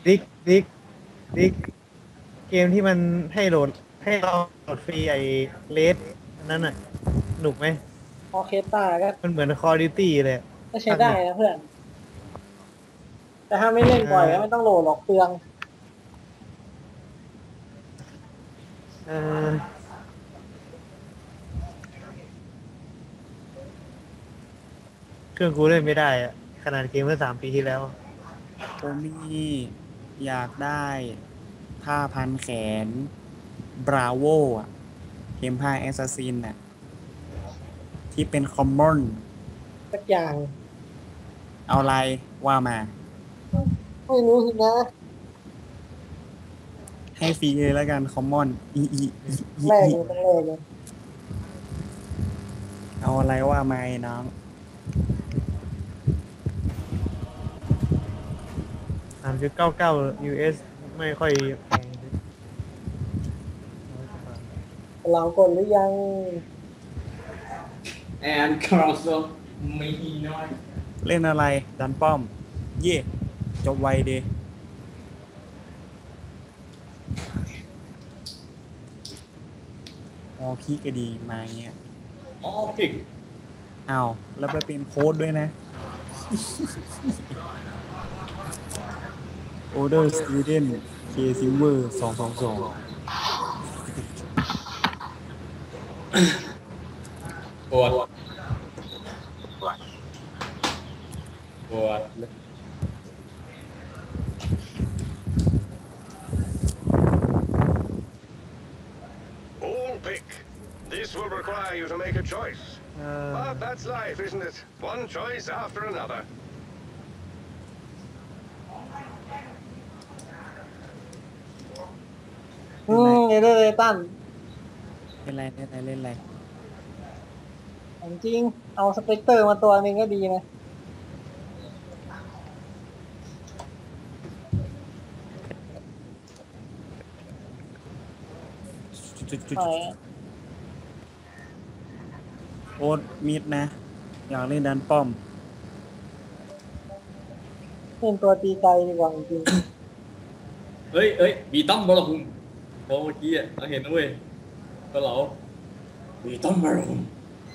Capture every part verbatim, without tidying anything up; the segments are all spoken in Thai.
ดิกดิกดิกเกมที่มันให้โหลดให้เราโหลดฟรีไอเลสนั่นน่ะหนุกไหมออเคสตราก็มันเหมือนคอร์ดิตี้เลยก็ใช้ได้นะเพื่อนแต่ถ้าไม่เล่นบ่อยก็ไม่ต้องโหลดหรอกเปลืองเออเครื่องกูเล่นไม่ได้อะขนาดเกมเมื่อสามปีที่แล้วผมมีอยากได้ผ้าพันแขนบราโวอ่ะเกมผ้าแอสซัสซินน่ะที่เป็นคอมมอนสักอย่างเอาอะไรว่ามาไม่รู้สินะให้ฟรีเลยแล้วกันคอมมอนอีอีอีแรกเลยต้องแรกเลยเอาอะไรว่ามาไอ้น้องสามจุดเก้าเก้า ยู เอส ไม่ค่อยแพงเรากดหรือยัง and also ไม่น้อยเล่นอะไรดันป้อมเย่จบไวเดอ๋อพี่ก็ดีมาเงี้ยอ๋อพิกอ้าวแล้วไปเป็นโค้ดด้วยนะ Order Student K Silver สองสองสองปวดปวด All pick. This will require you to make a choice. Uh, But that's life, isn't it? One choice after another. อืมเอเดอร์เลตันเล่นอะไรเล่นอะไรเล่นอะไรจริงเอาสเปกเตอร์มาตัวนึงก็ดีนะโอ๊ตมิดนะอยากเล่นดันป้อมเล่นตัวตีไกลดีกว่าจริงเฮ้ยเฮ้ยบีต้อมบอลคุมโอ้เมื่อกี้อ่ะเราเห็นนะเว้ยก็เหลาบีต้อมบอลคุม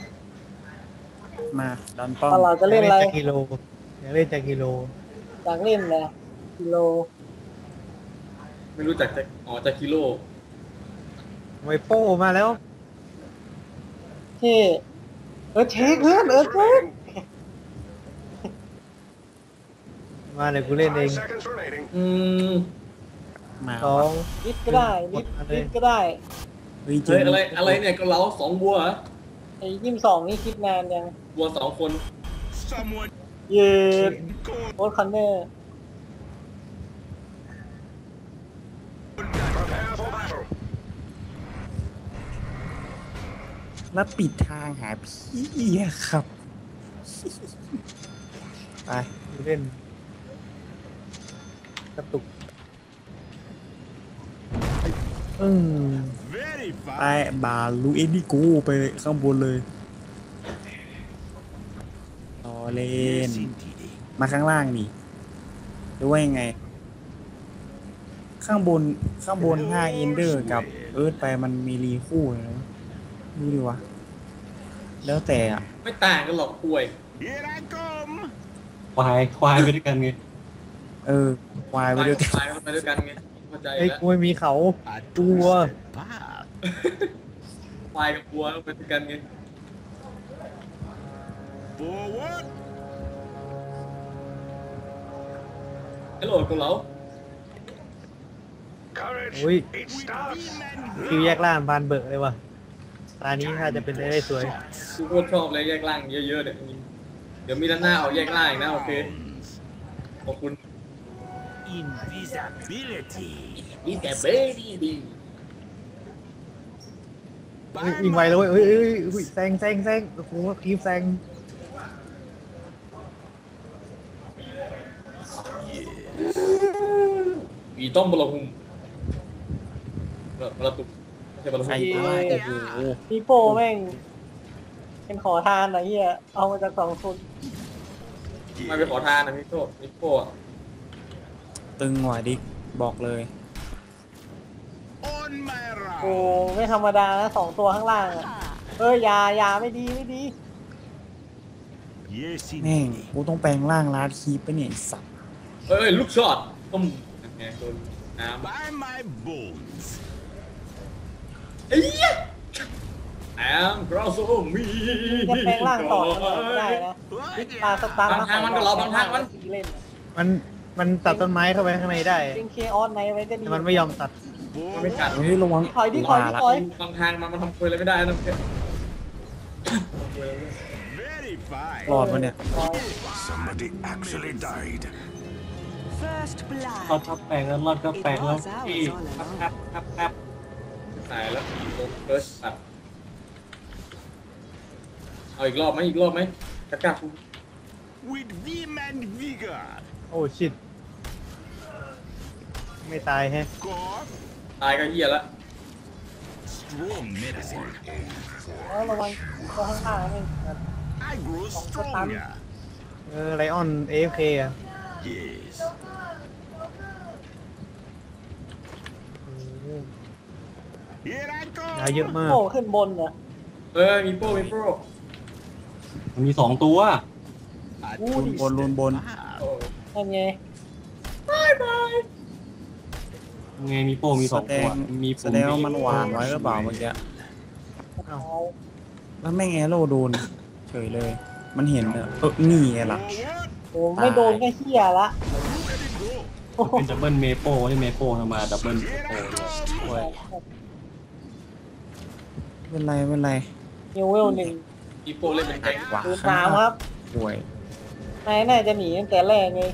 มาดันป้อมเราจะเล่นอะไรกิโลอยากเล่นจากกิโลอยากเล่นแหละกิโลไม่รู้จักจากอ๋อจากกิโลไวโป้มาแล้วเท่เออเช็คเพื่อนเออเช็คมาเลยกูเล่นเองอืมมาสองนิดก็ได้นิดนิดก็ได้เฮ้ยอะไรอะไรเนี่ยก็เหลาสองบัวไอ้ยี่สิบสองนี่คิดนานยังบัวสองคนเย็นโค้ดคันเนอร์แล้วปิดทางหาพี่ครับ ไปเล่นกระตุกอืมไปบาลูเอ็นดิโก้ไปข้างบนเลยต่อเล่นมาข้างล่างนี่หรือว่ายังไงข้างบนข้างบนห้าเอนเดอร์กับเอิร์ธไปมันมีรีคู่นะดูดิวะแล้วแต่อ่ะไม่ต่างกันหรอกป่วยควายควายไปด้วยกันไงเออควายไปด้วยกันควายไปด้วยกันไงเข้าใจไอ้กูไม่มีเขาตัวควายกับบัวไปด้วยกันไงฮัลโหลกูเหลาอุ้ยคิวแยกล่างบานเบิกเลยว่ะตานี้ถ้าจะเป็นได้สวยกูโคตรชอบเลยแยกล่างเยอะๆเนี่ยเดี๋ยวมีด้านหน้าเอาแยกล่างอีกนะโอเคขอบคุณ Invisibility Invisibility วิ่งไวเลยเว้ยเฮ้ยเฮ้ยแซงแซงแซงโอ้โหทีมแซงบีต้อมบอลคุมบอลตุกไม่ใช่บอลคุมโอ้โหพี่โป้แม่งเป็นขอทานนะเฮียเอามาจากสองคนไม่ไปขอทานนะพี่โต้พี่โป้ตึงว่ะดิกบอกเลย On my โอ้ round. ไม่ธรรมดานะสองตัวข้างล่างอะเอ้ยอยาอยาไม่ดีไม่ดี Yes, แม่ง indeed. กูต้องแปลงร่างลาดคีปไปเนี่ยไอ้สัตว์เอ้ยลูกช็อตตุ้มนั่นไงโดนน้ By my bones. ำเอ้ยแอมกราวโซมีจะแปลงร่างต่อทำไมไม่ได้นะปลาสตาร์บางทางมันก็รอบางทางมันเล่นมันมันตัดต้นไม้เข้าไปข้างในได้จริงเคออสไนไว้ก็ดีแต่มันไม่ยอมตัดมันไม่กัดเฮ้ยระวังถอยดิถอยดิว่าละถอยบางทางมันมันทำคุยอะไรไม่ได้นะเพื่อน Very fine. รอดปะเนี่ยถอย Somebody actually died. First เขา blood. ทับแปลงแล้วรอดก็แปลงแล้ว It was ours ที่ all along ครับครับครับตายแล้วโดนเฟิร์สตัดเอาอีกรอบไหมอีกรอบไหมกระกา With vim and vigor. โอ้ชิตไม่ตายแฮะ Cough. ตายก็เหี้ยแล้ว Strong medicine. แล้วระวังตัวข้างล่างนี่ I grow stronger. เออไลออน เอ เอฟ เค อ่ะ Yes. Here I ยาเย go. อะมากโผล่ขึ้นบนเหรอเออมีโป้มีโป้มันมีสองตัว A ลุนบนลุนบนโอ้นั่นไงไงมีโป้มีสแสองดตัวงมีแสดงว่ามันหวานไว้หรือเปล่าเมื่อกี้เอาแล้วแม่งแอโร่โดนเฉยเลย มันเห็นเนอะเออนี่ไงล่ะโอ้ไม่โดนก็เฮียละ Look at it go. เป็นดับเบิลเมโป้ที่เมโป้ทำมาดับเบิล Here โป้ I เลย come. โอ้ยเป็นไรเป็นไรนิวเวลหนึ่งมีโป้เล่นเป็นแก๊งวะปืนสามครับป่วยนายน่าจะหนีตั้งแต่แรกไง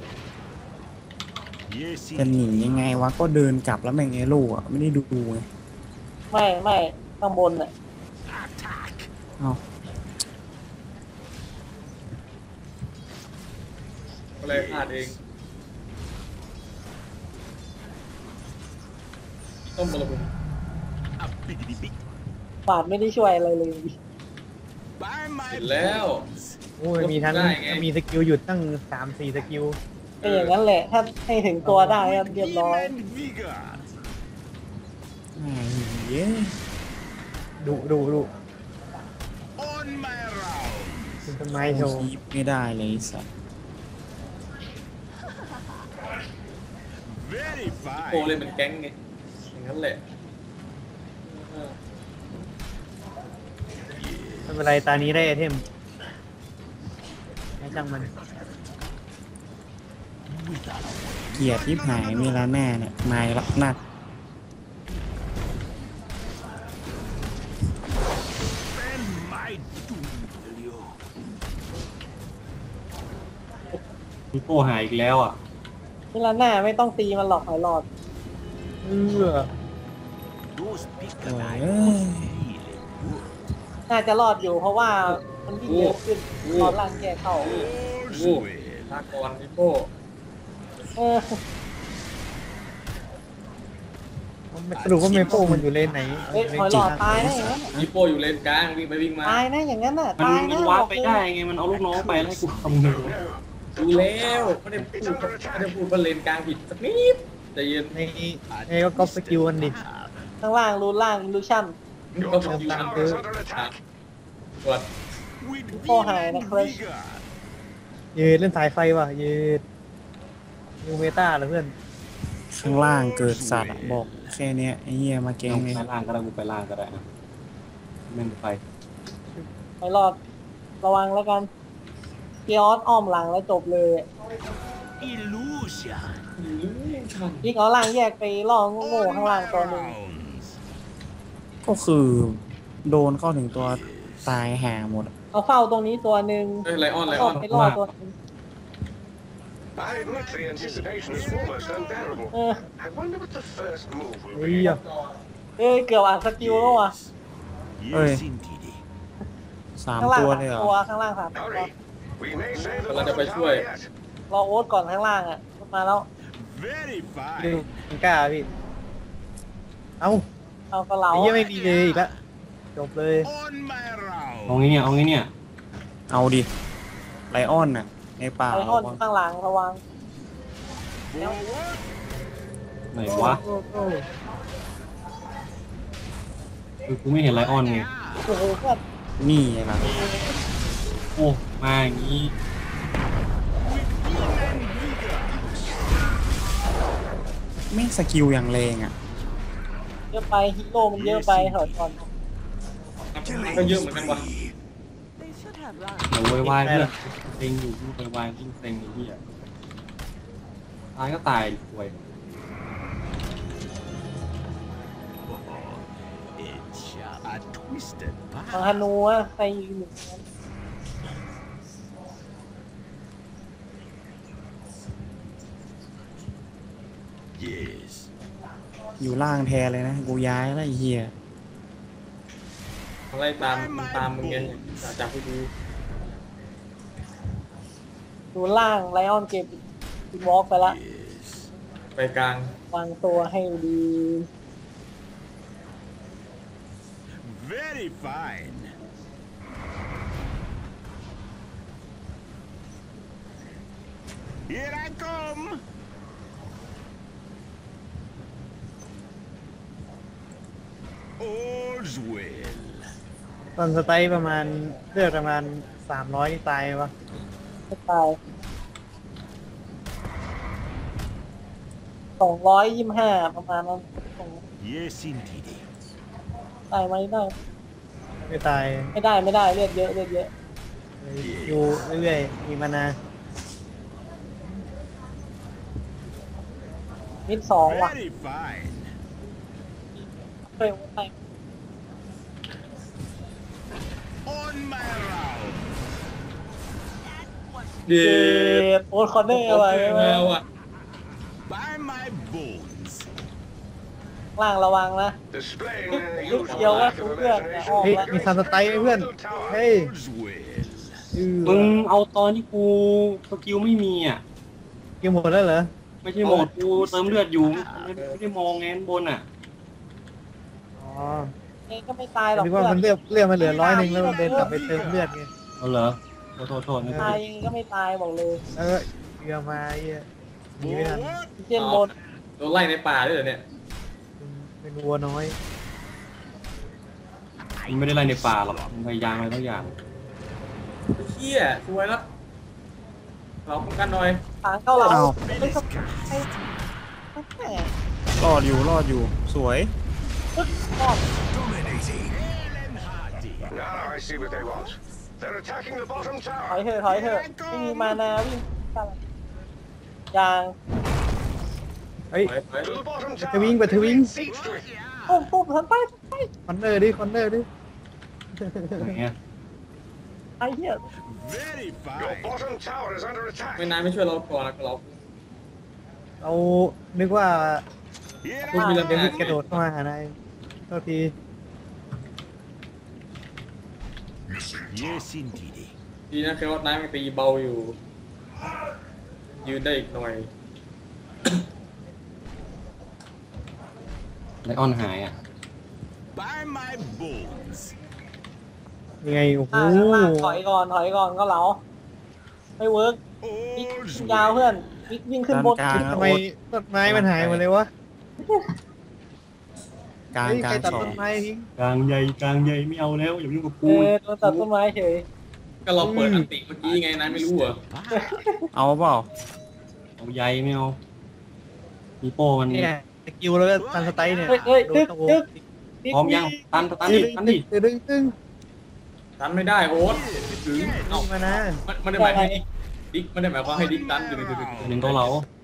Yes, จะหนี indeed. ยังไงวะก็เดินกลับแล้วแม่งแอโร่อะไม่ได้ดูไงไม่ไม่ข้างบนน่ะ Attack. เอ้าก็เลยพลาดเองต้มบอลลูน A biggity big. บาดไม่ได้ช่วยอะไรเลย By my เสร็จแล้ว bones. โอ้ยมีทั้งได้ไงมีสกิลหยุดตั้งสามสี่สกิลก็อย่างนั้นแหละ ถ้าให้ถึงตัวได้ก็ With เรียบ vim ร้อย and vigor. ไอ้เหี้ยดุดุดุ On my round. ขึ้นต้นไม้โชว์คีปไม่ได้เลยไอ้สัส Very โป้เล่น fine. เป็นแก๊งไงอย่างนั้นแหละเออไม่เป็นไรตานี้ได้ไอเทมให้ช่างมันเกลียดที่หายมีละแน่เนี่ยนายรับหนัก And my doom will you. มีโป้หายอีกแล้วอ่ะเวลาหน้าไม่ต้องตีมันหรอกหอยหลอดเออ Those big โอ้ย knives เอ้ย really good. น่าจะรอดอยู่เพราะว่ามันวิ่งเร็วขึ้นตอนล่างแกเข้า All's Whoa. well. ลากก่อนมีโป้เออสรุปว่าเมโป้มันอยู่เลนไหนเฮ้ยหอยหลอดตายนะอย่างนั้นน่ะมีโป้อยู่เลนกลางวิ่งไปวิ่งมาตายนะอย่างนั้นน่ะมันตายมันะนวาร์ปบอกไปเลยได้ไงมันเอาลูกน้องไปแล้วให้กูทำหนึ่งดูแล้วไม่ได้พูดไม่ได้พูดว่าเลนกลางผิดสักนิดใจเย็นในในก็ก๊อปสกิลกันดิข้างล่างรูนล่างรูชั่นนี่ก็ผมอยู่ตามทางคือ Under attack. ตรวจ With Oh, vim hi, and Nicholas. vigor. ยืดเล่นสายไฟว่ะยืดยูเมตาเหรอเพื่อนข้างล่างเกิดสัตว์อะบอกแค่เนี้ยไอ้เหี้ยมาแกลงงเลยไปล่างก็ได้กูไปล่างก็ได้นะแม่งไปหอยหลอดระวังแล้วกันเกียร์อ้อมหลังแล้วจบเลย Illusion. ยิ่งเอาล่างแยกไปล่อโง่ๆข้างล่างตัวหนึ่ง Rounds. ก็คือโดนเข้าถึงตัวตายห่าหมดอะเอาเฝ้าตรงนี้ตัวหนึ่งเฮ้ยไลออนไลออ้ออมนไปล่อตัวหนึง I admit the anticipation is almost unbearable. เออ I wonder what the first move เฮ้ will ย be. เอ้ยเกือบอ่านสกิลแล้วว่ะ Yes, indeed. สามข้างล่างตัวสามเลยเหรอตัวข้างล่างสามตัว Hurry. We may save the เราจะไป bottom ช่วย tower yet. รอโอ๊ตก่อนข้างล่างอ่ะมาแล้ว Very ดู fine. มันกล้าพี่ เอ้าเอากระเหลาไอ้เหี้ยไม่มีเลยอีกแล้วจบเลย On my เอา round. งี้เนี่ยเอางี้เนี่ยเอาดิไลออนน่ะในป่าไอออนข้างหลังระวังไหนวะโอ้โอ้คือกูไม่เห็นไลออนไงโอ้โหเพื่อนนี่ไงล่ะโอ้มาอย่างนี้ไม่งสกิลอย่างแรงอ่ะเยอะไปฮีโร่มันเยอะไปถอยก่อนก็เยอะเหมือนกันวะ They should have run. เดี๋ยววายๆเพื่อนเซ็งอยู่ยิ่งวายๆยิ่งเซ็งไอ้เหี้ยตายก็ตายดิป่วย It's a twisted ทาง path. ฮานูอะใครอยู่หนึ่งนั้น Yes. อยู่ล่างแทนเลยนะ กูย้ายแล้วไอ้เหี้ยอะไรตามตามมึงไงจากจากผู้ดูดูล่างไลออนเกมอีวอล์กไปละ Yes. ไปกลางวางตัวให้ดี Very fine. Here I come. All's well. ตอนสไตล์ประมาณเลือดประมาณสามร้อยนี่ตายปะไม่ตายสองร้อยยี่สิบห้าประมาณนั้น Yes, indeed. ได้ไหมได้ไม่ตายไม่ได้ไม่ได้เลือดเยอะเลือดเยอะอยู่เรื่อยๆมีมานามิดสองว่ะ Very fine. เร็วไป On my round. เย้เจ็ดโอ๊ตคอร์เนอร์อะไรแล้วอ่ะ By my bones. ล่างระวังนะ Displaying ลูก their เดียว usual ว่า lack of เพื่อนแต่ออกเฮ้ยแล้วมีซันสไตล์ไหมเพื่อน เฮ้ย All's well. อือมึงเอาตอนที่กูสกิลไม่มีอ่ะเกมหมดแล้วเหรอไม่ใช่โหมดกูเติมเลือดอยู่ไม่ไม่ได้มองไงข้างบนอ่ะอ๋อเองก็ไม่ตายหรอกคิดเพื่ว่าอนมันเลือดเลือดมันเหลือร้อยหนึ่งแล้วมันเดินกลับไปเติมเลือดไงเอาเหรอโทษโทษโทษไม่ตายผิดเองก็ไม่ตายบอกเลยแล้วก็เรือมาไอ้เหี้ยหนีไม่ทัน What? เช่นบนโดนไล่ในป่าด้วยเหรอเนี่ยเป็นวัวน้อยมันไม่ได้ไล่ในป่าหรอกมันพยายามอะไรทุกอย่างเฮียสวยแล้วเราป้องกันหน่อยทางเข้าเราอ้าวไม่ต้องให้แหมรอดอยู่รอดอยู่ สวยปึ๊กรอบ Dominating. Ellen Hardy. Now I see what they want. They're attacking the bottom ถอย tower. เถอะถอยเถอะไม่มีมานาวิ่งอะไรยางเฮ้ยไปไป To the bottom tower. Twing, but They've twing. been sieged to it. ปุ๊บปุ๊บทันไปทันไปคอนเนอร์ดิคอนเนอร์ดิไหนอ่ะไอ้เหี้ย Very Your fine. bottom tower is under attack. ไม่นานไม่ช่วยเราก่อนนะเราเรานึกว่า Here ลูก I มี come. ระเบียงกระโดดเข้ามาหานายโทษที Yes, indeed. ดีนะแค่ว่าน้ำมันตีเบาอยู่ ยืนได้อีกหน่อยไลออนหายอ่ะ By my bones. ยังไงโอ้โหอ่าข้างล่างถอยก่อนถอยก่อนก็เหลาไม่เวิร์กวิ่ง All's ยาวเพื่อน well. วิ่งวิ่งขึ้นบนด้านกลางทำไมต้นไม้มันหายหมดเลยวะกลางเฮ้ยกใคลาร งตัดสอต้งนไม้ทิ้งกลางใหญ่กลางใหญ่ไม่เอาแล้วอย่ามายุ่งกับเอกูอโดนตัดต้นไม้เฉยก็เราเปิดอันติเมื่อกี้ไงนายไม่รู้เหรอเอาเปล่าเอาใหญ่ไม่เอามีโป้มันเนี่ยสกิลแล้วก็ซันสไตล์เนี่ยเฮ้ยเฮ้ยโดตึนกตะโวตึกพร้อมยังตันตันดิตันดิตึงตึงตึงตันไม่ได้โอ๊ตไม่ถึงเอ้ามีมานะมันมันได้หมายให้ดิ๊กดิ๊กมันได้หมายความให้ดิ๊กตันดึงดึงดึงหนึ่งตัวเรา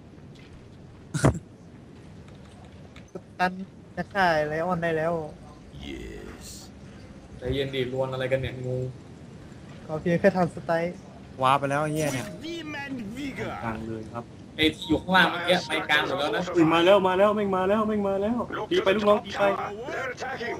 ตันจะฆ่าไลออนได้แล้ว Yes. ใจเย็นดิรวนอะไรกันเนี่ยงูเขาเพียงแค่ทำสไตล์ว้าร์ปไปแล้วไอ้เหี้ยเนี่ย Vim and กลาง vigor. เลยครับไอ้ที่อยู่ข้างล่างเมื่อกี้ไปกลางหมดแล้วนะอุ้ยมาแล้วมาแล้วแม่งมาแล้วแม่งมาแล้ว Look ตี to ไป the ลูกน้อง top ตีไป tower. They're attacking.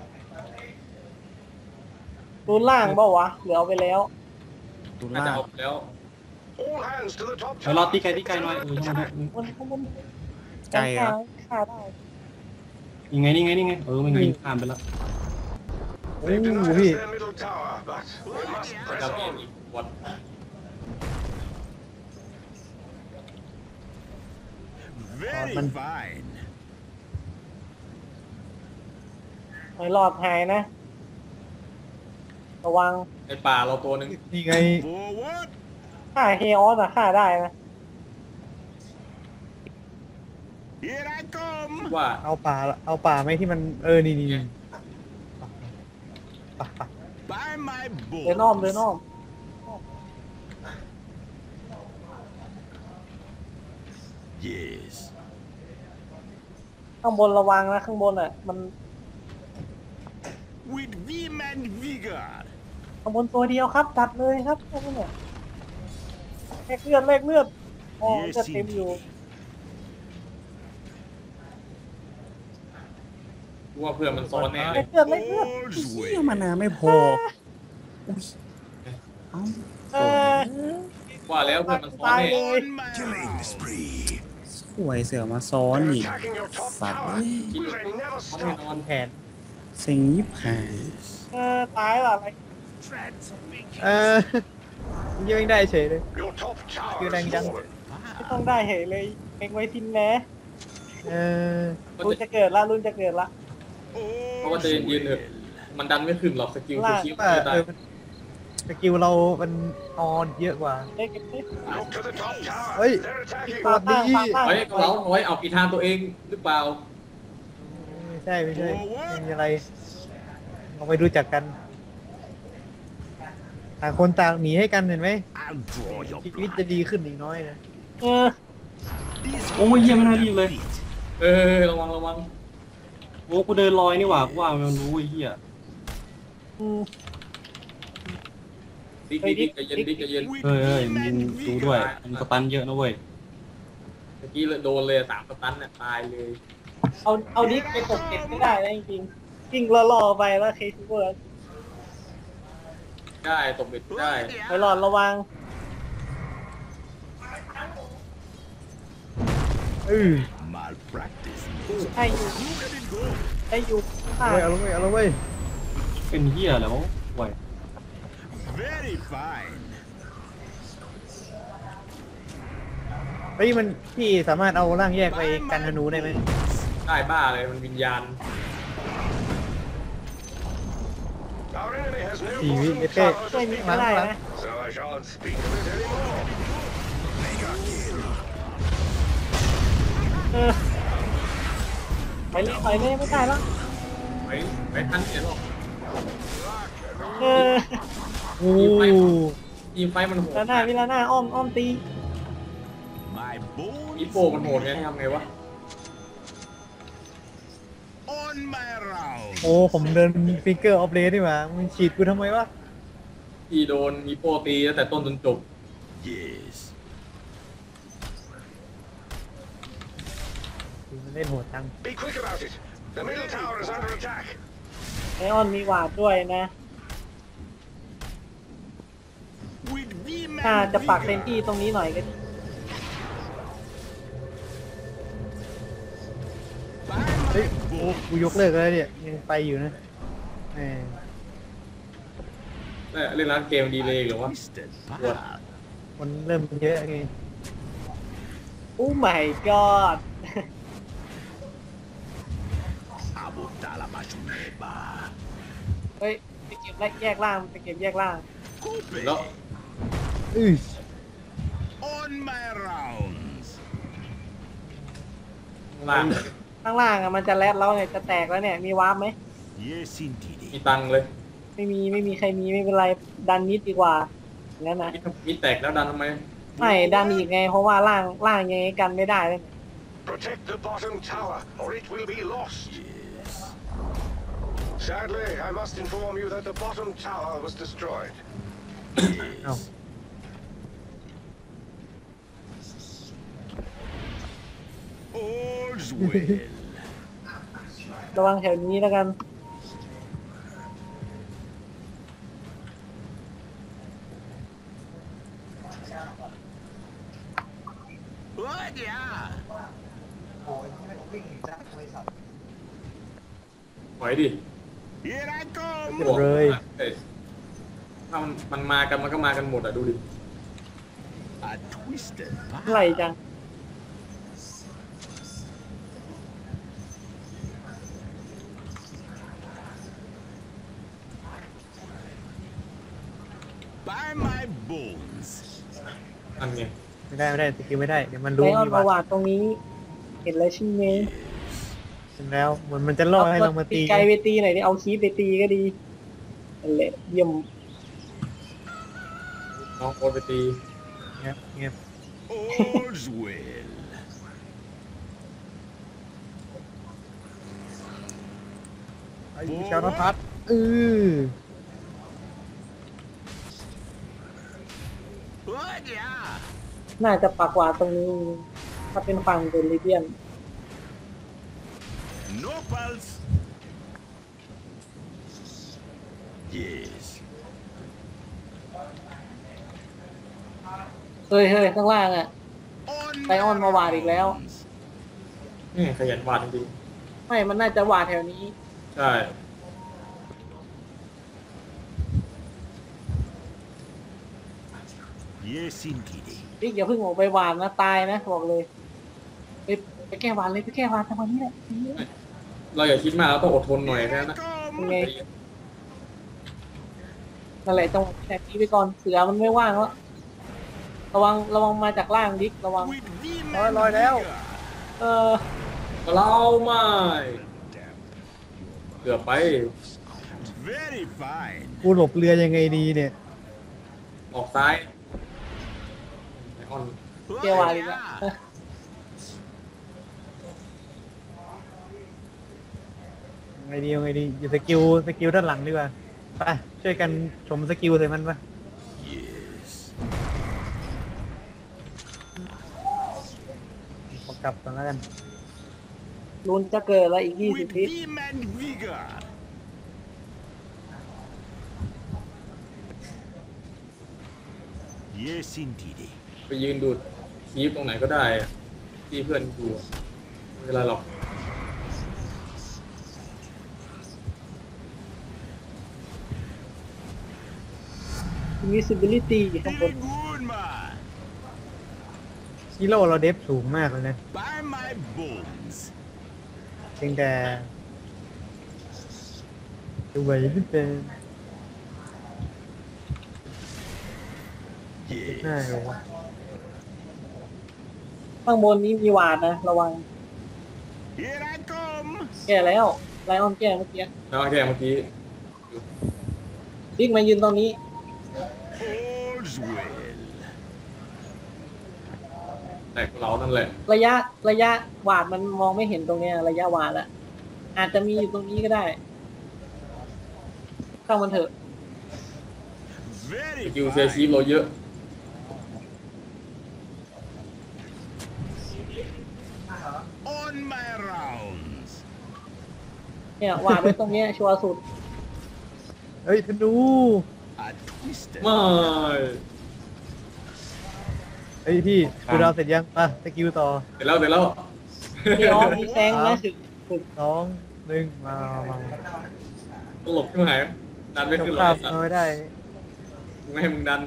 รูนล่างเปล่าวะเหลือเอาไปแล้วดูน่าล่าจะงเอาไปแล้ว All hands to the top ไปรอ tower. ตีไกลตีไกลหน่อยเออทำไมบนข้างบนไกลเหรอฆ่าได้ยังไงนี่ไงนี่ไงเออมันยิงข้ามไปแล้วโอ้ They've โห denied พี่ us their middle tower, but we must จะ press มี on. อีกวัด Very man. fine. ไม่รอดหายนะ ระวังในป่าเราตัวหนึ่งนี่ไง Forward. ฆ่าเฮออสอะฆ่าได้นะ Here I come. ว่าเอาป่าเอาป่าไหมที่มันเออนี่นี่นี่ป่าป่า By my เดินอ้อม bones. เดินอ้อม Yes. ข้างบนระวังนะข้างบนอ่ะ มัน With vim and vigor. ข้างบนตัวเดียวครับจัดเลยครับข้างบนเนี่ยแลกเลือดแลกเลือดอ๋อเลือดเต็มอยู่ว่าเพื่อนมันซ้อนแน่เลแลยกเลือดแลกเลือด All's เที่ย well. มานาไม่พออุ๊ยเอ้าเออว่าแล้วเพื่อนมันซ้อนตายแน่เลย On my spree. สวยเสือมาซ้อน They're อีก attacking your top Fuck. tower. Will they never เขาไม่ stop? นอนแผนเซ็งยิบหายเออตายละอะไรเออยังไม่ได้เฉยเลย Your top tower You're is đang dăng. fallen. ไม่ต้องได้เหยเลยเองไว้ทินแหนเออก็รุ่นจะจะเกิดละรุ่นจะเกิดละเพราะว่าจะเย็นๆเถอะมันดันไม่ขึ้นหรอกสกิลคือคิวว่าไม่เอได้อมันสกิลเรามันออนเยอะกว่าเล็กเล็ก Look to the top tower. Ôi. They're attacking. สวัสดีไว้เราเอาไว้เอาปีทางตัวเองหรือเปล่าไม่ใช่ไม่ใช่ไม่มีอะไรเราไปรู้จักกันต่างคนต่างหนีให้กันเห็นไหม I'll draw your ชีวิต blood. จะดีขึ้นอีกน้อยนะเออ This โอ้ยเยี่ยมไม่น่ารีบเลยเออระวังระวังโอ้กูเดินลอยนี่หว่ากูว่ามันรู้ไอ้เหี้ยอืมดิ๊กดิ๊กดิ๊กใจเย็นดิ๊กใจเย็น with เฮ้ยเฮ้ย vim มึง and ดูด้วย vigor. มันสตันเยอะนะเว้ยเมื่อกี้โดนเลยสามสตันเนี่ยตายเลยเอาเอาดิสไปตกเก็บไม่ได้นะจริงๆกิ้งล่อๆไปแล้วเคสเวิร์ดได้ตกเบ็ดได้ไปหลอดระวังเออ Malpractice. ให้อยู่ Look at it go. ให้อยู่ฆ่าเอาลงไปเอาลงไปเป็นเหี้ยแล้วเว้ย Very fine. เฮ้ยมันพี่สามารถเอาร่างแยกไปกันธนูได้ไหมได้บ้าเลยมันวิญญาณ Our enemy has no Thì bottom cái- tower ช่วย to มิ speak ไม่ได้ Lắng นะ so I shan't speak of it anymore. เออไปเลยไปเลยไม่ได้แล้วไปไปทันเนี่ยหรอกเออโอ้ทีมไฟมันโหดลาหน้าวิลาหน้าอ้อมอ้อมตี My bones. อีโปมันโหดไงทำไงวะ On my round. โอ้ผมเดินฟิกเกอร์ออฟเลสนี่หว่ามึงฉีดกูทำไมวะที่โดนอีโปตีตั้งแต่ต้นจนจบ Yes. มันเล่นโหดจัง Be quick about it. The middle tower is under attack. ไอออนมีหวาดด้วยนะ With vim ถ้า and จะปักเซน vigor. ที่ตรงนี้หน่อยก็ดี By เฮ้ย my โอ้ bones. กูยกเลิกแล้วเนี่ยยังไปอยู่นะแหมเนี่ยเล่นร้านเกมดีเลยเหรอวะ Twisted path. คนเริ่มเยอะไงโอ้ my god Abotala machuneba. เฮ้ยไปเก็บแยกล่างไปเก็บแยกล่าง Coupe. แล้วอื้อ On my rounds. ล่างข้างล่างอะมันจะแรดแล้วเนี่ยจะแตกแล้วเนี่ยมีวาร์ปไหม Yes, มี indeed. ตังค์เลยไม่มีไม่มีใครมีไม่เป็นไรดันนิดดีกว่าอย่างนั้นนะมีมีแตกแล้วดันทำไมไม่ดันอีกไง เพราะว่าล่างล่างยังไงกันไม่ได้เลย Protect the bottom tower, or it will be lost. Sadly, I must inform you that the bottom tower was destroyed. เอ้า All's well. ระวังแถวนี้แล้วกัน What? Yeah. ถอยดิ Here I come. เลยเอ้ยถ้ามันมันมากันมันก็มากันหมดอ่ะดูดิ A twisted ไหล path. จัง bones. อันไงไม่ได้ไม่ได้สกิลไม่ได้เดี๋ยวมันไลรู้ออนมีประว่าวัติตรงนี้ เห็นแล้วใช่ไหมเสร็จแล้วเหมือนมันจะล่อให้เรามาตีไกลไปตีหน่อยดิเอาคีบไปตีก็ดีนั่นแหละเยี่ยมน้องโอนไปตีเงียบเงียบ All's well. ไอ้ชาวนพัฒน์เออ What yeah? น่าจะปากกว่าตรงนี้ ถ้าเป็นฝั่งเดลิเดียน No pulse. Yes. เฮ้ยเฮ้ยข้างล่างอ่ะ On ไลออนมาวาดอีกแล้ว rounds. นี่ขยันวาดจริงไม่มันน่าจะวาดแถวนี้ๆใช่ Yes, indeed. นี่อย่าเพิ่งออกไปวาดนะตายนะบอกเลยไปไปแก้วาดเลยไปแก้วาดทำวันนี้แหละเราอย่าคิดมากเราต้องอดทนหน่อยแค่นั้น Here I นะ come. ยังไงนั่นแหละจังหวะแบบนี้ไปก่อนเสือมันไม่ว่างแล้วระวังระวังมาจากล่างดิกระวัง With vim ร้อย and ร้อยแล้ว vigor. เออเราไม่เกือบไป Very fine. กูหลบเรือยังไงดีเนี่ยออกซ้ายไอออนแก้วาด What อีกแล้ว yeah? ยังไงดียังไงดีอยู่สกิลสกิลด้านหลังดีกว่าไปช่วยกันชมสกิลใส่มันปะ Yes. ขอกลับก่อนแล้วกันลุ้นจะเกิดแล้วอีกยี่สิบ With วิ vim and vigor. Yes, indeed. ไปยืนดูดคีฟตรงไหนก็ได้ที่เพื่อนดูไม่เป็นไรหรอกมีสิบิลิตี้ข้างบ Very น good, man. ฮีโร่เราเดฟสูงมากเลยนะ By my bones. เพียงแต่ดูไว้ไม่เป็นน่า Yes. เลยวะข้างบนนี้มีวาดนะระวัง Here I come. แก้แล้วไลออนแก้เมื่อกี้แล้วแค่เมื่อกี้ดิกมายืนตรงนี้ All's well. แต่เรานั่นแหละระยะระยะวาดมันมองไม่เห็นตรงเนี้ยระยะวาดอะอาจจะมีอยู่ตรงนี้ก็ได้เข้ามันเถอะ Very สกิลเซียชีฟ fine. เราเยอะ On my rounds. เนี่ยวาดไว้ตรงเนี้ยชัวร์สุดเฮ้ยธนู A twisted. ไม่เฮ้ยพี่กูดาวเสร็จยังป่ะสกิลต่อเสร็จแล้วเสร็จแล้วเดี๋ยวมีแซงนะถึงถึงสองหนึ่งมามาตลบขึ้นมาหายดันไม่ขึ้นหรอกข้ามไอ้สัตเอาว์ไม่ได้กูไม่ให้มึงดัน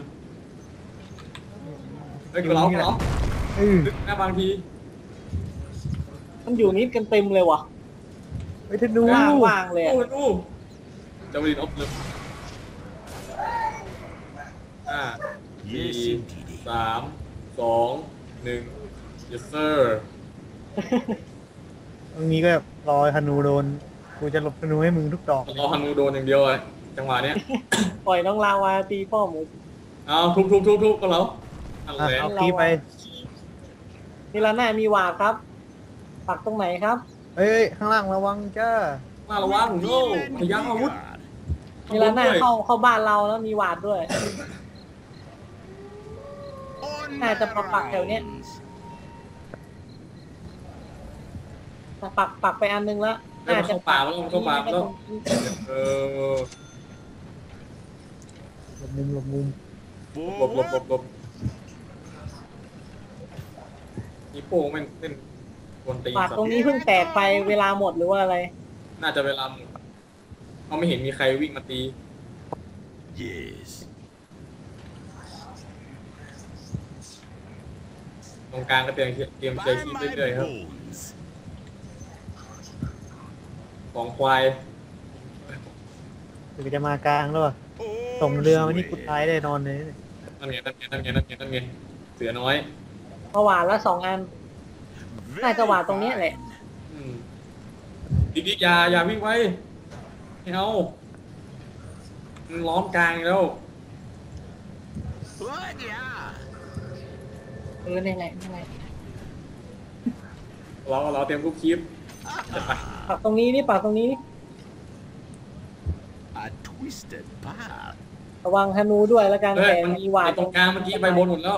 เฮ้ยกูร้องกูร้องเออดึกหน้าบางทีมันอยู่นิดกันเต็มเลยว่ะเฮ้ยธนูว่างว่างเลยอะอู้อู้จะมาดินออฟเลยห้าสี่ Yes, indeed. สามสองหนึ่ง yes sir ตรงนี้ก็แบบรอธนูโดนกูจะหลบธนูให้มึงทุกดอกรอฮันนูโดนอย่างเดียวเลยจังหวะเนี้ยปล่อยน้องลาวาตีป้อมหมดเอาทุบทุบทุบทุบก็แล้วอันอ่ะแหละเอาคีไปนี่ละหน้ามีวาดครับ ปักตรงไหนครับเฮ้ยข้างล่างระวังจ้ามาระวังโน่พยักอาวุธนี่ละหน้าเข้าเข้าบ้านเราแล้วมีวาดด้วย On น่า my จะปักปักแถวเนี้ย rounds. ปักปักไปอันนึงแล้วเฮ้ยมันเข้าป่าแล้วมันเข้าป่าแล้วเออหลบมุมหลบมุมหลบหลบหลบ Forward. หลบนี่โป้งแม่งเล่นกวนตีนปากสัตตรงว์นี้เพิ่งแตกไปเวลาหมดหรือว่าอะไรน่าจะเวลาหมดเขาไม่เห็นมีใครวิ่งมาตี Yes. ตรงกลางก็เตรียมเตรียมเชีย By ร์ชีพ my เรื่อยๆครับ bones. ของควายเดี๋ยวจะมากลางแล้วอะส่งเรือมานี่กูตายแน่นอนเลยนั่นไงนั่นไงนั่นไงนั่นไงนั่นไงเสือน้อยมาหวานละสองอัน น่าจะหวานตรงนี้แหละอืมดิดิยาอย่าวิ่งไว้ไม่เอามันล้อมกลางแล้ว What? Yeah. เออนี่แหละนี่แหละเราเราเตรียมกุ๊กคิปจะไปปักตรงนี้นี่ปักตรงนี้ A twisted path. ระวังธนูด้วยแล้วกันเฮ้ยแต่มันมีหวานตรงกลางเมื่อกี้ไปบนหมดแล้ว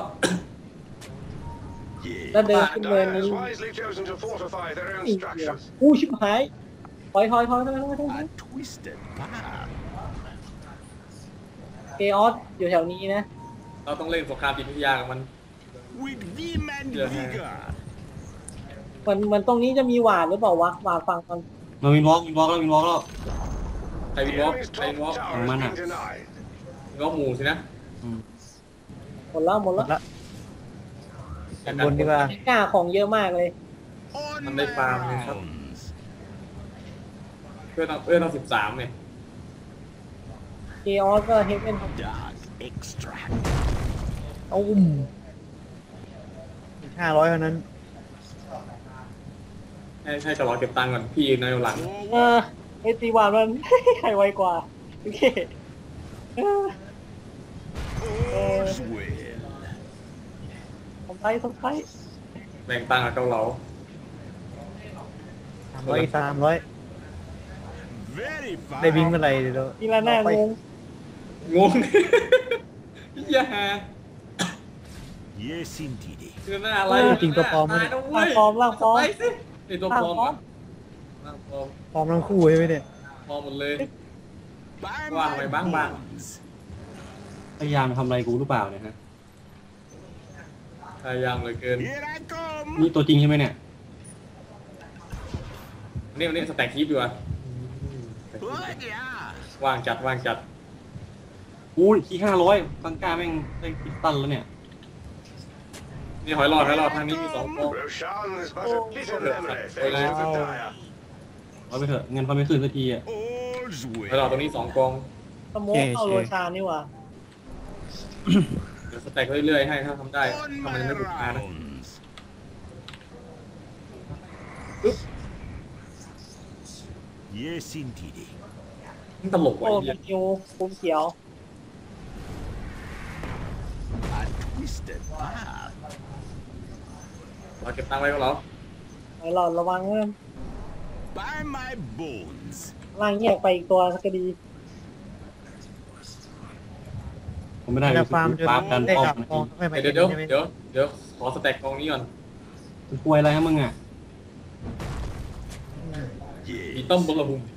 Yeah. แล้วเดินขึ้นเนิน Dire นี้ has wisely chosen to fortify their own อีก structures. อู้ชิบหายถอยถอยถอยถอยถอยถอย A twisted path. เกออสอยู่แถวนี้นะเราต้องเล่นสงครามจิตวิทยากับมัน With vim and Yeah. vigor. มันมันตรงนี้จะมีหวานหรือเปล่าวะหวานฝั่งมันมันวินวอล์กวินวอล์กแล้ววินวอล์กแล้วใคร The วินวอล์ก enemy's ใครวินวอล์ก top tower Ang has mana. been denied. วินวอล์กหมู่สินะหมดแล้วหมดหมแล้วดละด้านบนดีกว่ากล้าของเยอะมากเลย On Anh my đi farm đi, sắp. rounds. เพื่อนเอาเพื่อนเอาสิบสามเนี่ยเกออสก็เฮฟเว่น Dark extract. เอาอุ้มอีกห้าร้อยเท่านั้นให้ให้จะรอเก็บตังค์ก่อนพี่ในหลังเออไอตีหวานมัน ใครไวกว่าโอเคเออ All's well. สไปสไปแบ่งตังค์กับเกาเหลาสามร้อยสามร้อย Very ได้บิง fine. เมื่อไหร่เดี๋ยวทีละหน้างงงง อย่าหา Yes, indeed. คือหน้าอะไรจริงตัวปลอมไหมตายเนี่ยนะเว้ล่างยฟอร์มล่างฟอร์มไปสิไอตัวปลอมล่างฟอร์อะมล่างปลอมพร้อมทั้งคู่ใช่ไหมเนี่ยปลอมหมดเลย By Wow, my mày bắn bạn. bones. พยายามทำอะไรกูหรือเปล่าเนี่ยฮะพยายามเหลือเกิน Here I come. นี่ตัวจริงใช่ไหมเนี่ยเนี่ยเนี่ยสแต็กคีปดีกว่า What? Yeah. ว่างจัดว่างจัดอุ้ยที่ห้าร้อยตังกล้าแม่งได้คิดตันแล้วเนี่ยนี่หอยหลอดหอยหลอดทางนี้มีสองกอง Roshan is but a bitter memory faced with the dire. เอาไปเถอะเงินเขาไม่คืนสักทีอ่ะ All's หอยหลอดตร well. งนี้สองกองสโมกเข้าโรชานี่หว่าเดี๋ยวสแต็กเรื่อยๆให้ถ้าทำได้ On ถ้ามัน my ไม่บุกมานะ rounds. Yes, indeed. มันตลกโอ้ว่ะไอ้เป็เหี้ยนคิวคุมเขียว A twisted path. เราเก็บตังค์ไว้ก็แล้วไอหลอดระวังเพิ่ม By my bones. ล่างแยกไปอีกตัวสักก็ดีผมไม่ได้จะฟาร์มจนฟาร์มกันได้ป้อมดับกองไม่ไปเดี๋ยวเดี๋ยวใช่ไหมเดี๋ยวเดี๋ยวขอสแต็กกองนี้ก่อนมันป่วยอะไรฮะมึงอ่ะมี Yes. ต้มบนละหุม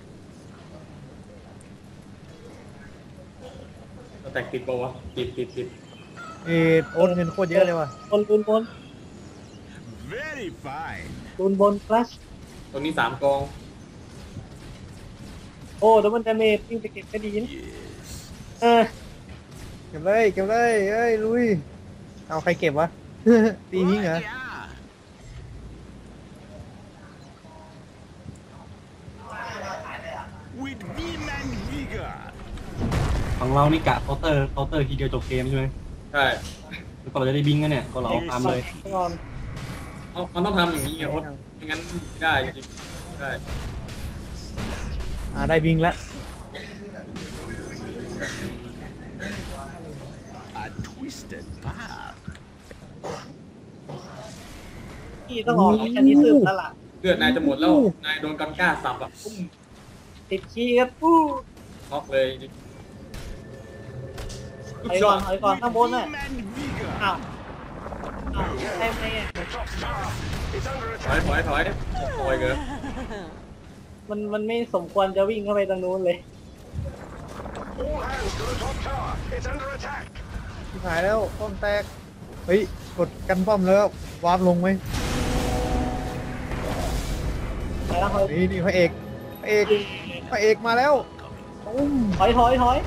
สแต็กติดปะวะติดติดติดเออโอนเงินโคตรเยอะเลยว่ะบนลูนบน Very fine. ลูนบนคลัชตรงนี้สามกองโอ้ดับเบิลดาเมจวิ่งไปเก็บก็ดีนะ Yes. เออเก็บเลยเก็บเลยเอ้ยลุยเอาใครเก็บวะ ตีทิ้งเหรอ Yeah. With vim and vigor. ของเรานี่กะเคาน์เตอร์เคาน์เตอร์ทีเดียวจบเกมใช่ไหมใช่แล้วก็เราจะได้บิงกันเนี่ยก็เราตามเลยไปก่อนเอามันต้องทำอย่างนี้ไงโอ๊ตไม่งั้นไม่ได้จริงๆไม่ได้อ่าได้บิงแล้ว A twisted path. พี่ต้องออกแค่นี้ซึมแล้วล่ะเลือดนายจะหมดแล้วนายโดนกันกล้าสับอ่ะปุ้มติดขี้ครับอู้น็อกเลยจริงถอยก่อนถอยก่อนข้างบนน่ะ Vim and vigor. อ้าวอ้าวใช่ไหมอ่ะ The top tower is under ถอย attack. ถอยถอยถอยเกินมันมันไม่สมควรจะวิ่งเข้าไปตรงนู้นเลย All hands to the top tower. It's under attack. ที่หายแล้วป้อมแตกเฮ้ยกดกันป้อมแล้ววาร์ปลงไหมถอยแล้วถอยนี่นี่พระเอกพระเอกพระเอกมาแล้วอุ้มถอยถอยถอย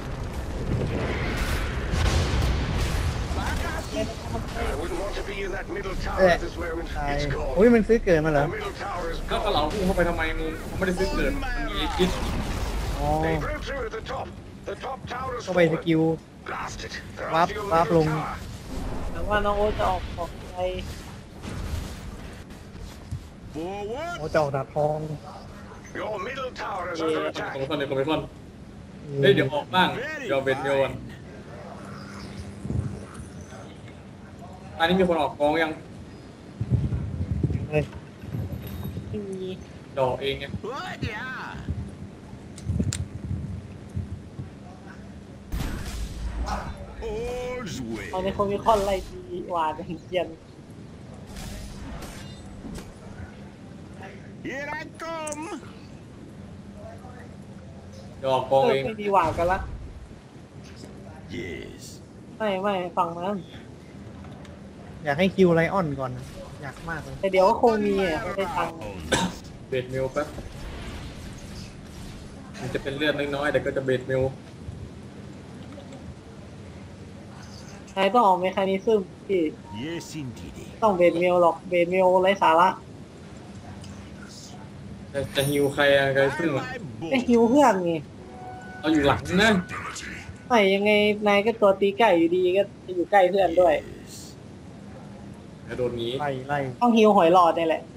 I wouldn't want to be in that middle tower เอ๊ะ at this moment. ตาย It's อุ้ย gone. มันซื้อเกิดมาเหรอ The middle tower is ก็กระ gone. เหลาพุ่งเข้าไปทำไมมึงเขาไม่ได้ซื้อเกิดมันมีไอ้คิดอ๋อ They broke through at the top. The top tower is เข้าไปส fallen. กิล Blast it. They're Wap, after your wap middle lung. tower. หวังว่าน้องโอ๊ตจะออกออกไป Forward. โอ้จะออกดาบทอง Your middle tower is under คอ attack. มคอนเลยคอมคอนเฮ้ยเดี๋ยวออกบ้างเดี๋ยวเบนเดียวกันอันนี้มีคนออกกองยังเฮ้ยไม่มีดอกเองไง What? Yeah. All's ตอน well. นี้คนมีคอนไล่ตีหวานเป็นเกียน Here I come. เดี๋ยวออกกองเออเองไม่มีหวานกันละ Yes. ไม่ไม่ฝั่งนั้นอยากให้คิวไลออนก่อนนะอยากมากเลยแต่เดี๋ยวก็คงมีอ่ะไม่ได้ตังค์เบดมิลแป๊บมันจะเป็นเลือดน้อยๆแต่ก็จะเบดมิลนายต้องออกเมคานิซึมที่ Yes, indeed. ต้องเบดเมลหรอกเบดเมลไร้สาระจะจะฮิวใครอะใครซึ่ง My ไอ้ boy. ฮิวเพื่อนไงเราอยู่หลังนะไม่ยังไงนายก็ตัวตีไก่อยู่ดีก็จะอยู่ใกล้เพื่อนด้วย Yes. เดี๋ยวโดนนี้ไล่ไล่ต้องฮิวหอยหลอดนี่แหละ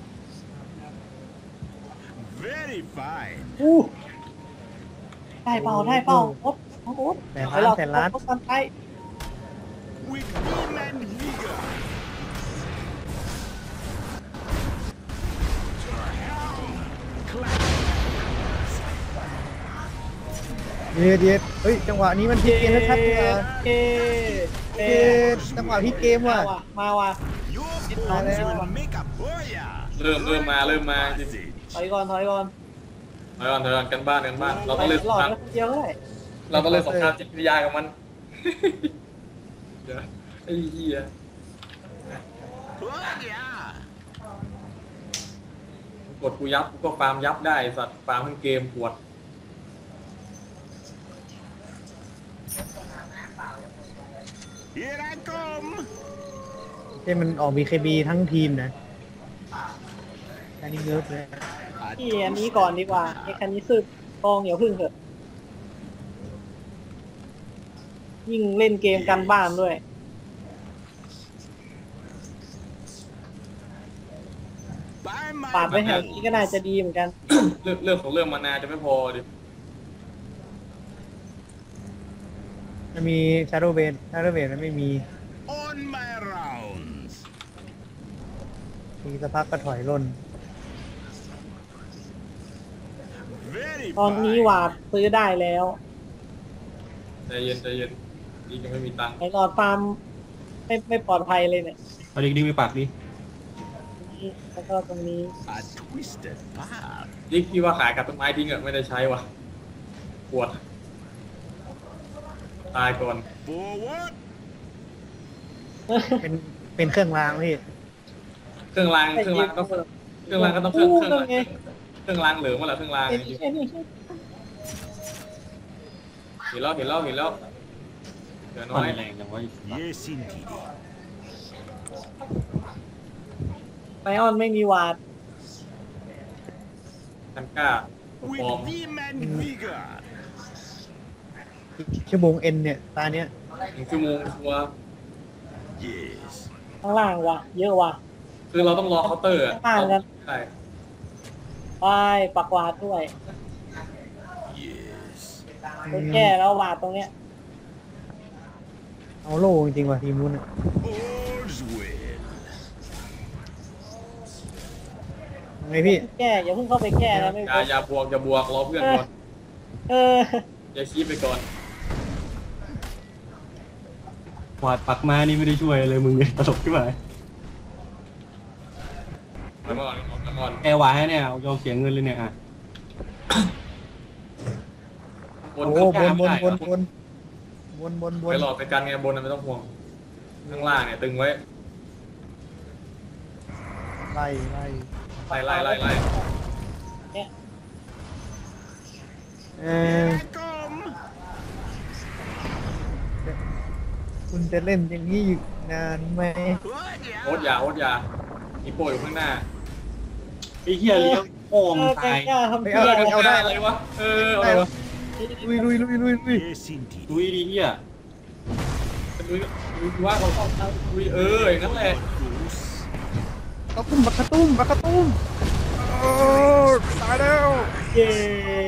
Very fine. อู้ได้เปล่าได้เปล่าโอ๊ตโอ๊ตแต่หอยล้าหลนอดแต่ล้านโอ๊ตกันไป With vim and vigor. เดียดเดียดเฮ้ยจังหวะนี้มันพลิกเกมชัดๆเลยอ่ะเอเอ๊ะจังหวะพลิกเกมว่ะมาว่ะมาว่ะ Your It's plans not will make a boya. เริ่มเริ่มมาเริ่มมาจริงถอยก่อนถอยก่อนๆเอาก่อนเอาก่อนกันบ้านกันบ้านเราไปต้องเล่นหลสอง ดครามไว้คนเดียวก็ได้เราต้องเล่นสงครามจิตวิทยากับมันเดี๋ยวไอ้เหี้ย What? Yeah. กดกูยับกูก็ฟาร์มยับได้สัตว์ฟาร์มทั้งเกมปวด Here I come. ที่มันออก บี เค บี ทั้งทีมนะอันนี้เลิฟเลยที่อันนี้ก่อนดีกว่าเมคานิซึมกองอย่าพึ่งเถอะ ยิ่งเล่นเกมกันบ้านด้วย By my ปาดไปแถวนี้ก็น่าจะดีเหมือนกันเรื่องเรื่องของเรื่องมานาจะไม่พอดิมันมีชาร์โดเบนชาร์โดเบนมันไม่มี on my rounds. ทีสักพักก็ถอยล่น Very ตอนนี้ fine. วาดซื้อได้แล้วใจเย็นใจเย็นนี่ยังไม่มีตังค์ไอ้หลอดฟาร์มไม่ไม่ปลอดภัยเลยเนี่ยเอาดิกดิกไปปากดินี่แล้วก็ตรงนี้ A twisted path. นี่พี่ว่าขายกับต้นไม้ทิ้งอะไม่ได้ใช้ว่ะปวดตายก่อน Forward. เป็นเป็นเครื่องรางพี่เครื่องรางเครื่องรางก็เครื่องรางก็ต้องเครื่องเครื่องรางเครื่องรางเหลืองมาแล้วเครื่องรางเอ็นจริงเอ็นนี่ๆเห็นแล้วเห็นแล้วเห็นแล้วเดี๋ยวน้มัอน ยแรงจังวะ Yes, indeed. ไลออนไม่มีวาดกันกล้าป With ลอม vim and vigor. ชั่วโมงเอ็นเนี่ยตาเนี้ยหนึ่งชั่วโมงชัวร์ Yes. ข้างล่างว่ะ เยอะว่ะคือเราต้องรอเคาน์เตอร์อะต่างกันใช่ไปปักวาดด้วย Yes. ไปแก้แล้ววาดตรงเนี้ยเอาโล่จริงๆว่ะทีมนู้นอะ All's well. ไงพี่แก้อย่าเพิ่งเข้าไปแก้นะไม่อย่าอย่าบวกอย่าบวกรอเพื่อนก่อนเอออย่าชี้ไปก่อนวาดปักมานี่ไม่ได้ช่วยเลยมึงเนี่ยตลกขึ้นมาไปก่อนออกก่อนแกวาดให้เนี่ยเอาเสียเงินเลยเนี่ยอ่ะบนโอ้ข้างบล่างนบไม่นได้บนบนบนบนบนไปหลอดไปกันไงบนน่ะไม่ต้องห่วงข้างล่างเนี่ยตึงไว้ไล่ไล่ไล่ไล่ไล่ไล่เนี่ยเออ Here I come. คุณจะเล่นอย่างนี้อยู่นานไหม What? โอ๊ต Yeah. ยาโอ๊ตยามีโป้อยู่ข้างหน้าไอ้เหี้ยเลี้ยวโอ่งเออแกตายแก้ทำไม่เพี้เอายเอาได้อะไรวะเออเอาอะไรวะลุยลุยลุยลุยลุย Yes, indeed. ดูดีเหี้ยลุยลุยว่าเราต้องลุยเอออย่างนั้นแหละบักตุ้มบักกระตุ้มบักกระตุ้มโอ้ตายแล้วเย้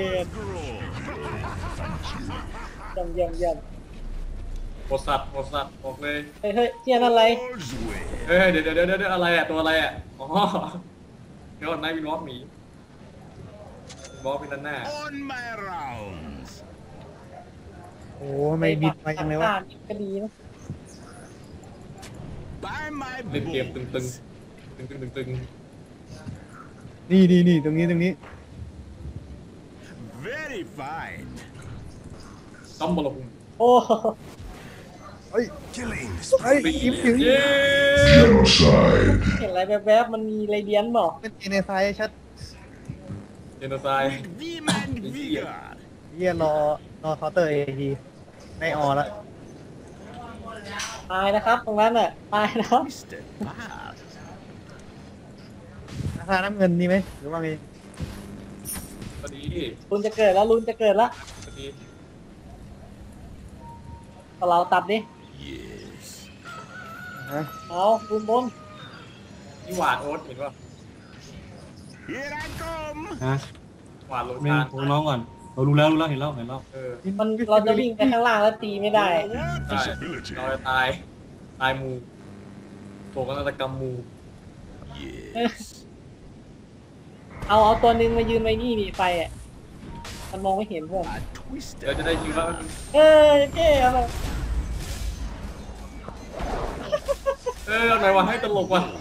ยังยังยังหมดสัตว์หมดสัตว์บอกเลยเฮ้ยเฮ้ยเจียนอะไร Lord's will. เฮ้ยเดี๋ยวเดี๋ยวเดี๋ยวเดี๋ยวอะไรอ่ะตัวอะไรอ่ะอ๋อเดี๋ยวนายวินวอล์กหนีวอล์กเป็นด้านหน้า On my rounds. โอ้ไม่บิดมายังไงวะอ่านก็ดีนะ By my เล่นเกมตึงตึง bones. ตึงตึงตึงตึงนี่นี่นี่ตรงนี้ตรงนี้ Very fine. ต้อมบอลพุ่งโอ้เฮ้ย Killing เฮ้ยยิ้มถึงเย้เห็นอะไรแวบๆมันมีไรเดียนบอกเป็นเอเนไซชัดเจนโนไซด์ vim and vigor. เฮียรอรอเคาน์เตอร์เอทีไม่ออละตายนะครับตรงนั้นน่ะตายนะครับ Twisted path. ราคาน้ำเงินนี่ไหมหรือว่าไงพอดีลุนจะเกิดแล้วลุนจะเกิดแล้วพอดีเอาเราตัดดิ Yes. ฮะเอาลุนบนนี่หวานโอ๊ตเห็นป่ะ Here I come. ฮะหวานโรเมชานโทรน้องก่อนเรารู้แล้วรู้แล้วเห็นแล้วเห็นแล้วเออมันเราจะวิ่งไปข้างล่างแล้วตีไม่ได้ What ใช่ visibility? เราจะตายตายมูโศกนาฏกรรมมู Yes. เอาเอาตัวหนึงมายืนไว้นี่มีไฟอ่ะมันมองไม่เห็นเพื่อน A เรา twisted จะได้ยินว่าเออเจ๊เอามาเออไหนวะให้ตลกว่ะ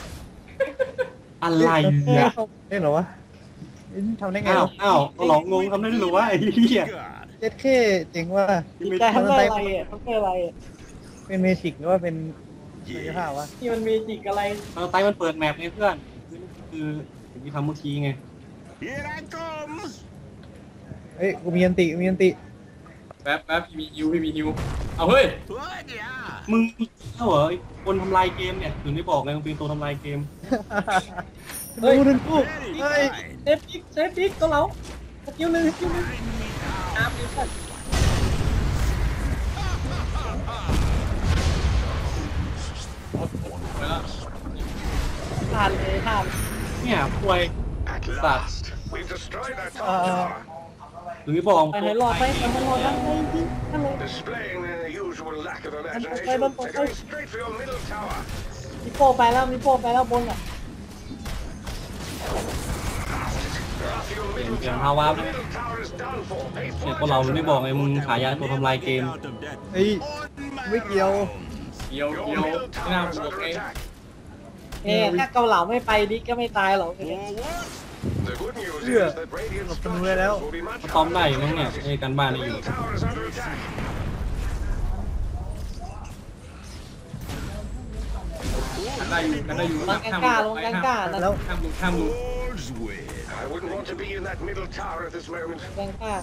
อะไรเฮ้ยอ่ะเขาเล่นเหรอวะเอ้ยทำได้ไงอ้าววะอ้าวก็หลองงงทำได้หรือวะไอ้เหี้ย God. เจ็ดเข้เจ๋งว่าดีใจทำได้อะไรอ่ะทำได้อะไรอ่ะเป็นเมจิกหรือว่าเป็นศักยภาพวะที่มันมีจิกอะไรเราไตมันเปิดแมปไงเพื่อนคือสิ่งที่ทำเมื่อกี้ไง Here I come. เฮ้ยกูมีอันติกูมีอันติแป๊บแป๊บพี่มีฮิวพี่มีฮิวเอาเฮ้ย What? Yeah. มึงเอ้าเหรอไอ้คนทำลายเกมเนี่ยถึงได้บอกไงมึงเป็นตัวทำลายเกมเฮ้ยดูดึงกู Very เฮ้ย fine. เซฟพิกเซฟพิกตัวเราสกิลหนึ่งสกิลหนึ่งตามไปก่อนไปแล้วผ่านเลยผ่านเนี่ยป่วย At Stop. last, we've destroyed their top Uh, tower, ถึงได้บอกไปไหนรอดไปไปไหนรอดไปไปยิงฮัลโหล displaying their usual lack of okay, imagination. don't They're go. going straight for your middle tower. มีโป้ไปแล้วมีโป้ไปแล้วบนอ่ะ They're after your เปลี่ยน middle เปลี่ยน tower. ภาวะ The middle tower is done for. Pay เนี่ย for พวกเราไม่บอกไงมึงขายยาตัวทำลายเกม Out of that เฮ้ย on my ไม่เกี่ยว rounds. เกี่ยวเกี่ Your ยว middle ไม่น่า tower is บวก under ไง attack. เอ๊ะถ้าเกาเหลาไม่ไปดิก็ไม่ตายหรอก For what? The good news Yeah. is that Radiant Up and right out. structures will be much เขาต้อมได้อยู่มั้งเนี่ยไอ้การบ้าน The นี่อยู่ middle tower is under attack. กันได้อยู่กันได้อยู่ลงกลางกล้าลงกลางกล้าแล้วห้ามลุกห้ามลุก Lord's will. I wouldn't want to be in that middle tower at this moment. กลางกล้า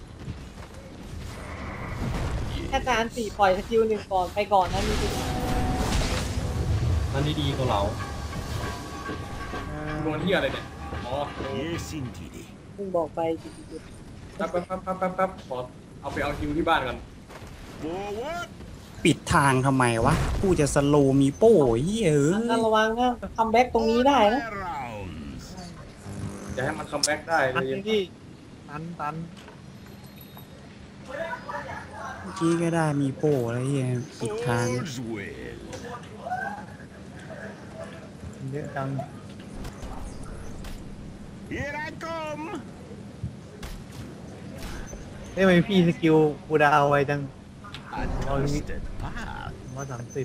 แค่การสี่ปล่อยสกิลหนึ่งก่อนไปก่อนนะมีนั่นดีๆกับเราโดนที่อะไรเนี่ยอ๋อ Yes, indeed. เพิ่งบอกไปจิจิแป๊บแป๊บแป๊บแป๊บแป๊บแป๊บขอเอาไปเอาฮิวที่บ้านก่อน For what? ปิดทางทำไมวะ กูจะสโลว์มีโป้เฮ้ยเอ้ถ้าย ระวังนะคัมแบ็กตรงนี้ได้นะ My rounds. จะให้มันคัมแบ็กได้ตันเลยพี่ตันตันเมื่อกี้ก็ได้มีโป้อะไรเงี้ยปิดทาง Lord's will. เยอะจัง Here I come. เฮ้ยทำไมพี่สกิลกูดาวไวจัง A twisted path. มาสามสิบ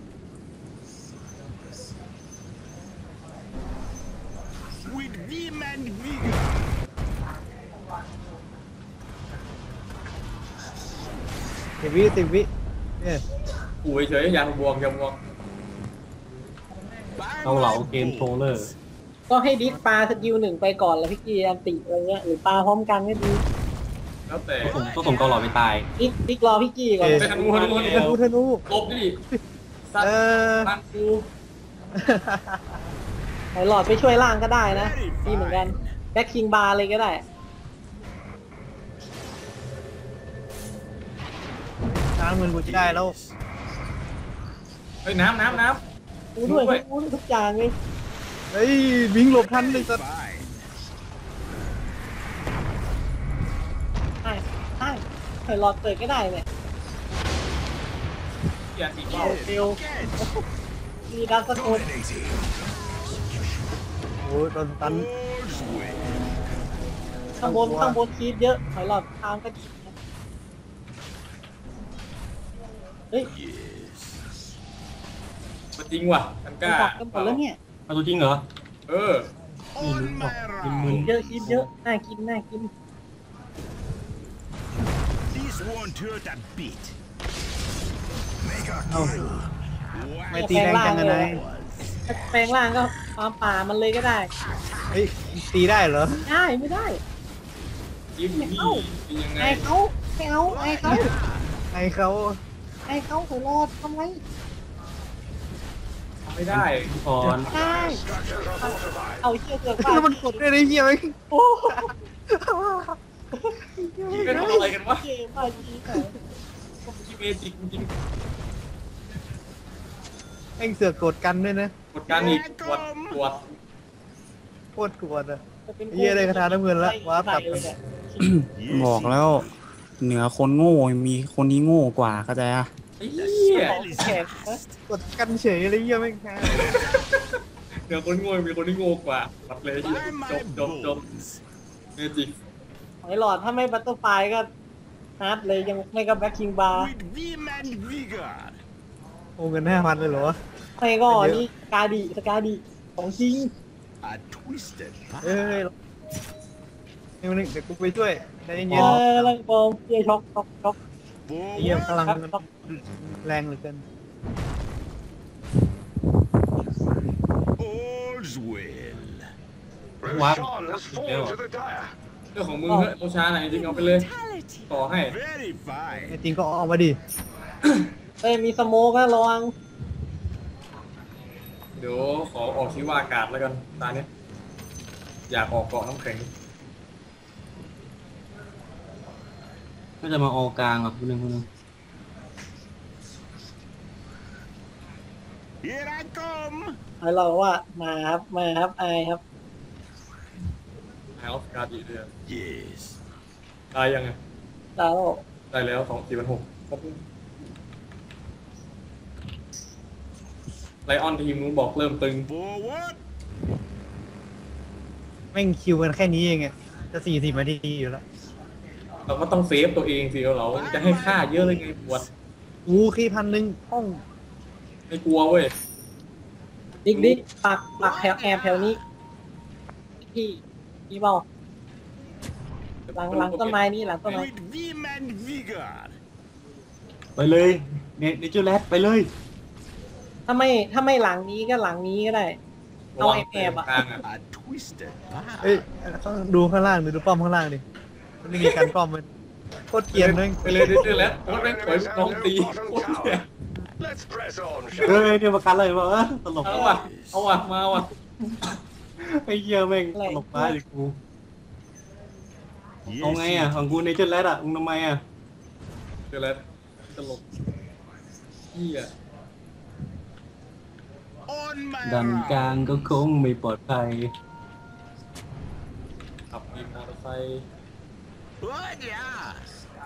With vim and vigor. สิบวิสิบวิเนี่ยกูเฉยๆอย่าบวกอย่าบวก By เราเหลา my เกมโทรเลอร์ bones. ก็ให้ดิสปาสกิลหนึ่งไปก่อนแล้วพี่กีอันติอะไรเงี้ยหรือปาพร้อมกันก็ดีแล้วแต่ก็ส่งก็ส่งเกาเหลาไปตายดิสดิสรอพี่กีก่อนไปธนูธนูธธนูนูธนูลบดิสัตเอว์อตันกูไหนหลอดไปช่วยล่างก็ได้นะดีเหมือนกันแบ็คคิงบาร์เลยก็ได้ล้างมือกูจะได้แล้วเฮ้ยน้ำน้ำน้กูด้วยกูด้วยทุกอย่างเลยเฮ้ยวิ่งหลบทันเลยสัตว์ Fine. ใช่ใช่เปิดหลอดเปิดก็ได้เนี่ยำอย่าสีเร็วเร็ว Get มีดันสโตน dominating. โอ้ยโดนตัน All's well. ข้างบนข้างบนคีดเยอะถอยหลอดทางก็ดีนะเฮ้ย Yes. มาจริงว่ะกันกล้าดักกันหมดแล้วเนี่ยเอาตัวจริงเหรอเออ On my คีด round. เยอะคีดเยอะน่ากินน่ากิน This won't hurt a bit. Mega เอ้า kill. ไม่ตีแรงจังอะนายถ้าแปลงร่างก็ฟาร์มป่ามันเลยก็ได้เฮ้ยตีได้เหรอได้ไม่ได้ยิ้มอยู่นี่เป็นยังไงไอเขาไม่เอาไอเขาไอเขาไอเขาถอยหลอดทำไรไม่ได้ก่อนได้ Structures are fortified. เอาเชือกเสือกแล้วมันกดได้ไอ้เหี้ยไหมโอ้เป็นอะไรกันวะเกมมาจีไหนที่เมจิกจริงแม่งเสือกกดกันด้วยนะกดการอีกตรวจตรวจโคตรกวนอ่ะ เหี้ยได้กระทาน้ำเงินละวาร์ปกลับเลยเนี่ยบอกแล้วเหนือคนโง่มีคนที่โง่กว่าเข้าใจอะไอ้เหี้ยแขกนะกดกันเฉยอะไรเหี้ยแม่งฮะเดี๋ยวคนโง่มีคนที่โง่กว่าปัดเลยเหี้ย By จ my บจบจบ bones. เมจิกหอยหลอดถ้าไม่บัตเตอร์ไฟก็ฮาร์ดเลยยังไม่ก็แบ็คคิงบาร์ With vim and vigor. โอ้เงินห้าพันเลยเหรอวะไม่ก็นี่สกาดิสกาดิของจริง A twisted เอ้ย path. เดี๋ยวนึงเดี๋ยวกูไปช่วยใจเอเย็นอลังโปมเยี่ยช็อกช็อกช็อกๆไอ้เหี้ยพลังมันแรงเหลือเกิน All's well. Roshan has fallen to the dire. เรื่องของมึงเฮ้ยเอาช้าหน่อยจริงเอาไปเลย Brutality. ต่อให้ Very ไอ้ fine. จริงก็เอามาดิเอ้ยมีสโมกนะระวังเดี๋ยวขอออกชีวอากาศแล้วกันตาเนี้ยอยากออกเกาะน้ำแข็งก็จะมาออกกลางอ่ะคนหนึ่งคนหนึ่ง Here I come. หอยหลอดว่ามาครับมาครับไอครับไอออฟการ์ดอีกเดือน Yes. ตายยังไงแล้วได้แล้วสองสี่พันหกครบไลออนทีมนู้นบอกเริ่มตึง Forward. แม่งคิวกันแค่นี้เองอะจะสี่สิบนาทีอยู่แล้วเราก็ต้องเซฟตัวเองสิเราจะให้ค่าเยอะเลยไงปวดอู้คีพันหนึ่งห้องไม่กลัวเว้ยดิกดิกปักปักแถวแอบแถวนี้พี่พี่บอกหลังหลังต้นไม้นี่หลังต้นไม้ With vim and vigor. ไปเลยเนเนเจอร์แลดไปเลยถ้าไม่ถ้าไม่หลังนี้ก็หลังนี้ก็ได้ เอาแอบแอบอะกลางอ่ะ A twisted เอ้ย path. ต้องดูข้างล่างดิดูป้อมข้างล่างดิมันไม่มีการป้อมมันโคตรเกรียนเลยไปเลยเรื่อยๆแล้วโค้ดแม่งปล่อยน้องตีโคตรเหี้ย Let's press on, เฮ้ shall ยเดี๋ยวประกันเลยว่าเออตลกเอาว่ะเอาว่ะมาว่ะไอ้เหี้ยแม่งตลกมากเลยกูเอาไงอ่ะของกูเนเจอร์แลดอ่ะมึงทำไมอ่ะเดี๋ยวแล้วตลกเหี้ย On my ดันกลาง round. ก็คงไม่ปลอดภัยขับมีมอเตอร์ไซค์ What? Yes.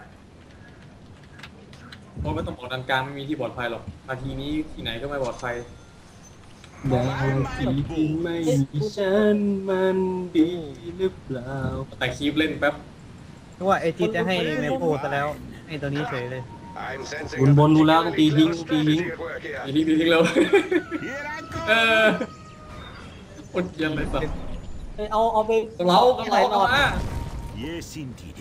เพราะไม่ต้องบอกดันกลางไม่มีที่ปลอดภัยหรอกนาทีนี้ที่ไหนก็ไม่ปลอดภัยดาวที่ที่ไม่มีฉันมันดีหรือเปล่าแต่คีบเล่นแป๊บเพราะว่าไอจีจะให้แมปโพซะแล้วไอตัวนี้เฉยเลย I'm sensing บนบนรู้แล้วต้องตีทิ้ง clever ตีทิ้ง strategy at work here. อีทิ้งทิ้งแล้ว Here I เอ come. อโคตรเยี่ยมเลยสัสเอ้ยเอาเอาไปเรากำเราเข้ามา Yes, indeed.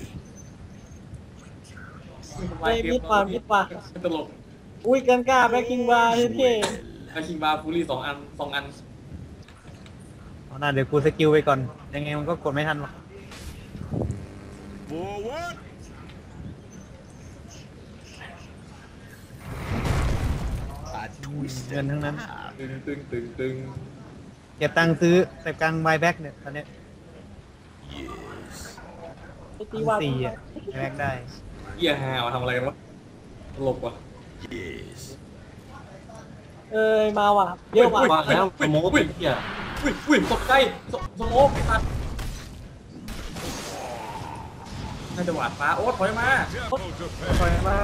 ไปมิดกว่ามิดกว่าตลกอุ้ยกันกล้าแบ็คคิงบาร์เท่แล้วคิงบาร์ฟูลี่สองอันสองอันเอาหน้าเดี๋ยวกูสกิลไปก่อน ยังไงมันก็กดไม่ทันหรอก Forward. A เงิน twisted ทั้งนั้น path. ตึงตึงตึงตึงเก็บตังค์ซื้อแต่กลางไบแบ็กเนี่ยตอนเนี้ย Yes. ๆไปตีว่าสี่อ่ะไบแบ็กได้เหี้ยฮาวทำอะไรกันวะตลกว่ะ Yes. เอ้ยมาว่ะเยอะว่ะวางแล้วสโมกไอ้เหี้ยอุ้ยอุ้ยตกใจสสโมกไอ้สัตว์น่าจะหวาดฟ้าโอ๊ตถอยมาถอยมา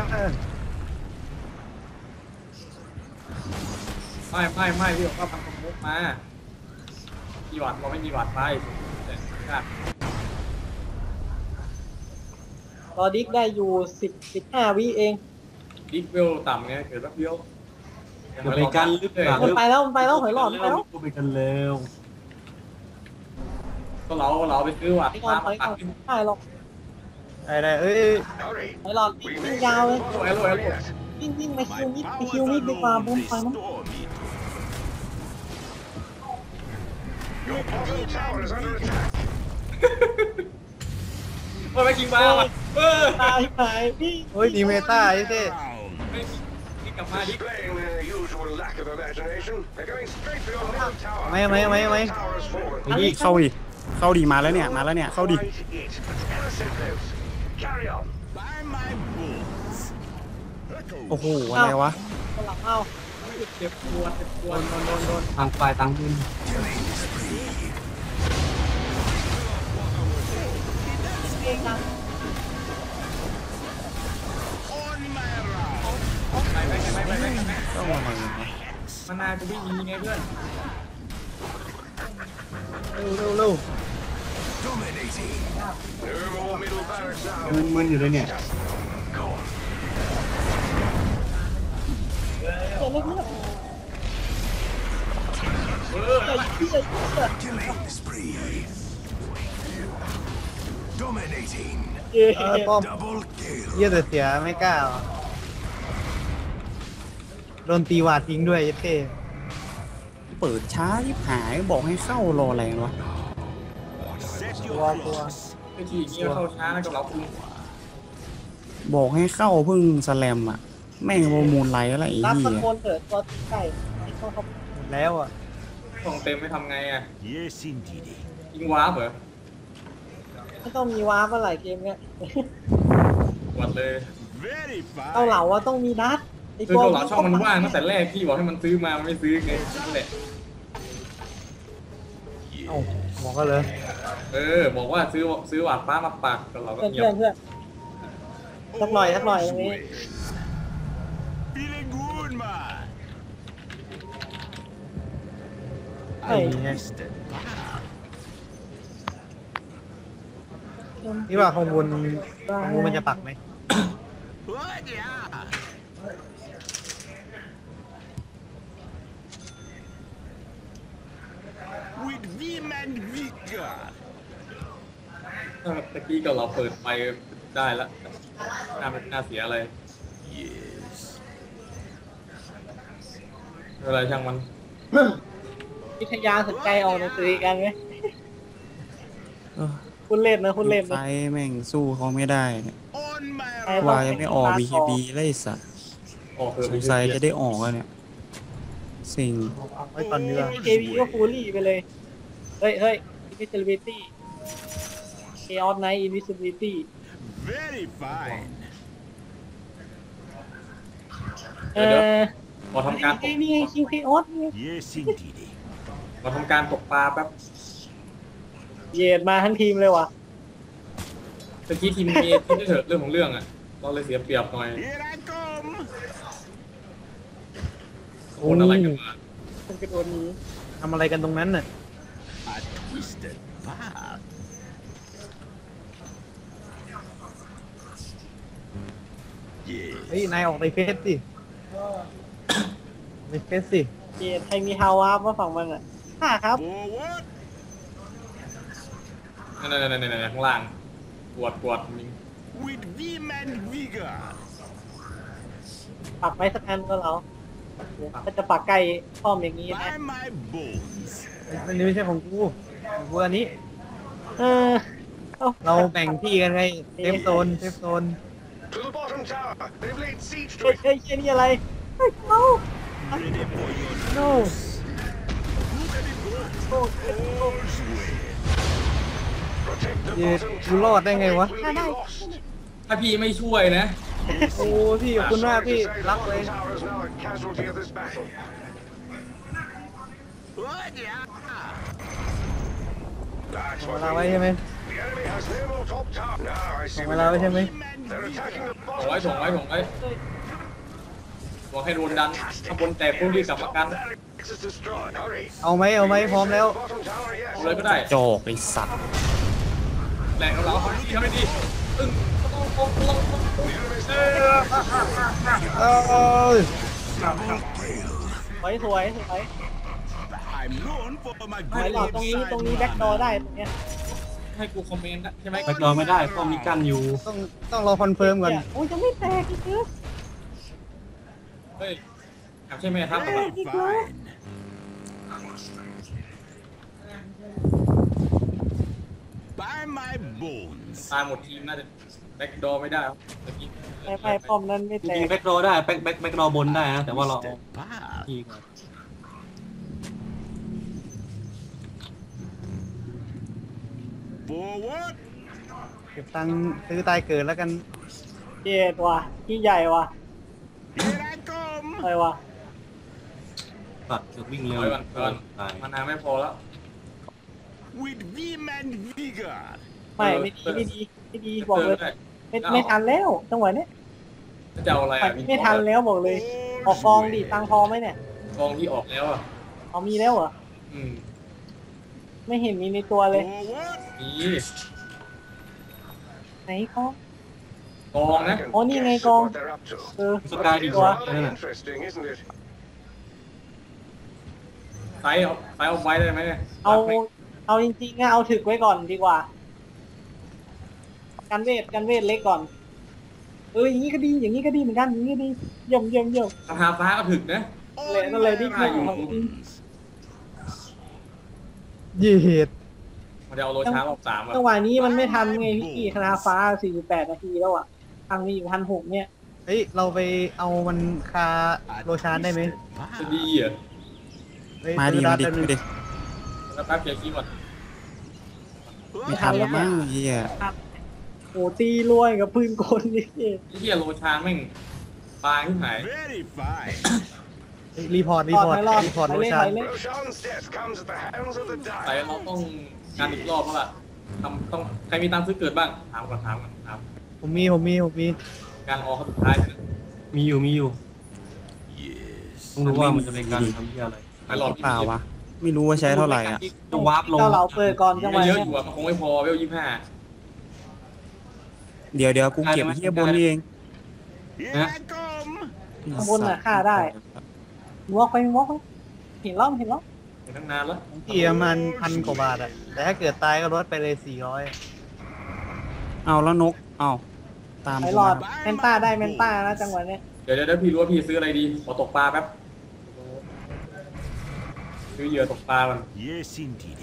ไม่ไม่ไม่พี่บอกว่าทำสโมกมามีหวาดเราไม่มีหวาดฟ้าอีกแต่ครับรอดิกได้อยู่สิบสิบห้าวิเองดิกเวลต่ำไงเกิดแป๊บเดียวจะไปกันหรือเปล่ามันไปแล้วมันไปแล้วหอยหลอดไปแล้วไปกันแล้วก็เราเราไปซื้อหวาดไปก่ฟ้าอนไปมาก่ปัอก นขึ้นได้หรอกได้ได้เอ้ย Hurry. หอยหลอด We วิ่ may งยาวเลย not Hello, hello. yet. วิ่งวิ่งไปคิว My มิดไป powers คิวมิดดีกว่าบุ้ม alone ไปมั้ง restore me. Your bottom tower is under attack. เออไปกินปลาว่ะเออตายหายพี่เฮ้ยดีเมตาไอ้เท่ Round. เฮ้ยนี่กลับมาดิ Displaying their usual lack of imagination, they're going straight for your middle tower. ไม่ไม่ไม่ไม่ The tower has fallen. นี่เข้าดิเข้าดีมาแล้วเนี่ยมาแล้วเนี่ยเข้าดิ Quite it, but ever so close. Carry on. By my bulls. โอ้โหอะไรวะคนหลังเอาเจ็บปวดเจ็บปวดโดนโดนโดนทางฝ่ายต่างดินเองนะ On my round. ไปไปไปไปไปไปต้องอะไรวะมันนายจะวิ่งยิงไงเพื่อนเร็วเร็วเร็ว No more middle barracks now. มึนๆอยู่เลยเนี่ย Go on. เดี๋ยวเลือกเออเดี๋ยวเดี๋ยวเดี๋ยวเออป้อมเยี่ยแต่เสียไม่กล้าหรอโดนตีหวาดทิ้งด้วยไอ้เท่เปิดช้าที่หายบอกให้เข้ารออะไรวะ Set ตัว your ตัว clocks. ไอ้ทีอย่างนี้เข้าช้าแล้วกับเราคุณบอกให้เข้าเพึ่งสแลมอ่ะ แม่งโมมูลไลท์อะไรไอ้รับเหี้ตะยโกนเถิดตัวตีไก่ไอ้เข้าเขาหมดแล้วอ่ะของเต็มไม่ทำไงอ่ะ Yes, indeed. ยิงวาร์ปเหรอไม่ต้องมีวาร์ปอะไรเกมเนี้ยปวดเลย Very เกาเห fine. ลาว่าต้องมีนัดไอ้คือเกาเหลาช่องมันว่างตั้งแต่แรกพี่บอกให้มันซื้อมามันไม่ซื้อไงนั่นแหละเอ้าหมอก็เลยเออบอกว่าซื้อซื้อหวาดฟ้ามาปักเกาเหลาก็เพื่อนเงียเพื่อบ นเพื่อนสักหน่อยสักหน่อยตรงนี้ Feeling good, man. เฮ้ยนี่ไง Mister นี่ว่าของบุญของบุญมันจะปักไหม What? Yeah. With vim and vigor. เออตะกี้เกาเหลาเปิดไปได้แล้วน่าน่าเสียอะไร Yes. ไม่เป็นไรช่างมันวิทยาสนใจออกหนังสือกันไหมเออคุณเล่นนะคุณเล่นไซนะแม่งสู้เขาไม่ได้เนี่ย On my ไอ้ round. ว่ายังไม่ออก บี เค บี เลยไอ้สัสออกเถอะสงสัยจะได้ออกแล้วเนี่ย สิ่งเอาไว้ก่อนเดือเจวีก็ฟูลี่ไปเลย เฮ้ยเฮ้ย invisibility chaos night invisibility Very fine. เออขอทำการตไอ้กนี่ไงคิว chaos นี่ Yes, indeed. ขอทำการตกปลาแป๊บเย็ดมาทั้งทีมเลยว่ะตะกี้ทีมเอที่ได้เถอะเรื่องของเรื่องอ่ะเราเลยเสียเปรียบหน่อย Here I come. คนอะไรกันมามันกระโดดหนีทำอะไรกันตรงนั้นน่ะ A twisted path. เฮ้ย นายออกในเฟซสิในเฟซสิเย็ดใครมีฮาวาร์ปมาฝั่งมันอ่ะค่ะครับ Forward. นั่นนั่นนั่นนั่นข้างล่างปวดปวดมิง With vim and vigor. ปักไว้สักอันก็แล้วถ้าจะปักไก่ป้อมอย่างนี้นะ By my bones. อันนี้ไม่ใช่ของกูของกูอันนี้เออเอาเราแบ่งที่กันไงเซฟโซนเซฟโซน To the bottom tower. They've laid siege to เฮ้ย it. เฮ้ยเฮ้ยนี่อะไรเฮ้ยเอา Ready for your โน่ all's way. Protect the เย็ด bottom กูรอดได้ไงวะ will be lost. ถ้าพี่ไม่ช่วยนะโอ้พี่ขอบคุณมาก Sorry พี่ to say, the รักเลย bottom tower is now a casualty of this battle. That's ส่ง what เวลา we ไว้ need. ใช่ไหม The enemy has naval top tower. Now I ส่ see ง what เวลาไว้ใช่ไหม they're attacking the ส่งไว้ bottom ส่งไว้ tower. ส่งไว้บอกให้โดนดันข้างบนแตกพวกรีบกลับมากัน Barracks is destroyed. Hurry. เอาไหมเอาไหมพร้อมแล้ว Bottom tower, yes. เอาเลยก็ได้จอกไอสัตว์แหลกเราเขาดีเขาไม่ดีตึ้งต้องต้องต้องต้อง The enemy's เออสวยสวยสวย I'm known for my หอยหลอดตรงนี้ตรงนี้แบ็คดอได้ตรงเนี้ยให้กูคอมเมนต์นะใช่ไหมแบ็คดอร์ไม่ได้เพราะมีกั้นอยู่ต้องต้องรอคอนเฟิร์มก่อนเนี่ยโอ้ยจะไม่แตกอีกเยอะเฮ้ยใช่ไหมครับ very fine. By my bones. ตายหมดทีมน่าจะแบ็กดอไม่ได้ครับเมื่อกี้ไม่ไม่ป้อมนั้นไม่จแตริงกๆแบ็คดอร์ได้แบ็คแบ็คแบ็คดอร์บนได้นะแต่ว่าเราเอา Step back. ทีก่อน Forward. เก็บตังค์ซื้อตายเกิดแล้วกันเจ็ดว่ะที่ใหญ่ว่ะ Here I come. อะไรวะตัดจะวิ่งเร็วร้อยวันก่อนตายมานานไม่พอแล้ว With vim and vigor. ไม่ไม่ดีไม่ดีไม่ดีบอกเลยได้ไม่ไม่ทันแล้วจังหวะเนี้ยจะเอาอะไรอ่ะไม่ทันแล้วบอกเลย ออกกองดิตังพอไหมเนี่ยกองที่ออกแล้วอ่ะเอามีแล้วเหรออืมไม่เห็นมีในตัวเลย Forward. นี่ไหนกองกองนะ can Ủa, như guess ngay at con. what they're up to. เออสกาย But ดี it's กว่า rather นั่นน่ะ interesting, isn't it? ไซส์เอาไซส์เอาไว้ได้ไหมเนี่ยเอาเอาจริงๆอะเอาถึกไว้ก่อนดีกว่า กันเวทกันเวทเล็กก่อน เอออย่างนี้ก็ดีอย่างนี้ก็ดีเหมือนกันอย่างนี้ก็ดีเยี่ยมเยี่ยมเยี่ยมคาถาฟ้าก็ถึกนะเลยนั่นเลยที่ได้อยู่ของจริงยี่เหตุมันจะเอาโลช้ารอบสามอ่ะจังหวะนี้มันไม่ทันไงพี่คณะฟ้าสี่สิบแปดนาทีแล้วอ่ะทางนี้อยู่พันหกเนี่ยเฮ้ยเราไปเอามันคาโลชานได้ไหมจะดีอ่ะเฮ้ยมาดิซื้อมาดิแป๊บนึมาง ดิแล้วแป๊บเกียร์คีย์ก่อนไม่ทันแล้วมั้งเฮียโอ้ตีรวยกับปืนกลนี่ไอ้เหี้ยโลชาแม่งบางที่ไหน Very fine. เฮ้ยรีพอร์ตรีรอดพอร์ไหตมรอดรีพอร์ตไปโลเล่นชาไปนเล่น Roshan's death comes at the hands of the แต่ dire. เราต้องการอีกรอบแล้วล่ะทำต้องใครมีตังค์ซื้อเกิดบ้างถามก่อนถามก่อนถามผมมีผมมีผมมีการออกครั้งสุดท้ายนะมีอยู่มีอยู่ Yes. ต้องรู้ว่ามันจะเป็นการทำที่อะไรไปหลอดเปล่าวะไม่รู้ว่าใช้เท่าไหร่อ่ะจะวาร์ปลงเจ้าเหล่าเปิดก่อนจังหวะเยอะเนี้อยู่อ่ะมันคงไม่พอเวลยี่ห้าเดี๋ยวเดี๋ยวกูเก็บเฮียบนนี่เอง Here Hả? I come. ข้างบนน่ะฆ่าได้วอกไปวอกไปเห็นล้อมเห็นล้อมเห็นตั้งนานแล้วที่ประมาณพันกว่าบาทอะแต่ถ้าเกิดตายก็ลดไปเลยสี่ร้อยเอาแล้วนกเอาตามไอกูหลอมาดแมนต้าได้แมนต้านะจังหวะเนี้ยเดี๋ยวเดี๋ยวเดี๋ยวพี่รู้ว่าพี่ซื้ออะไรดีขอตกปลาแป๊บซื้อเหยื่อตกปลามัน Yes, indeed.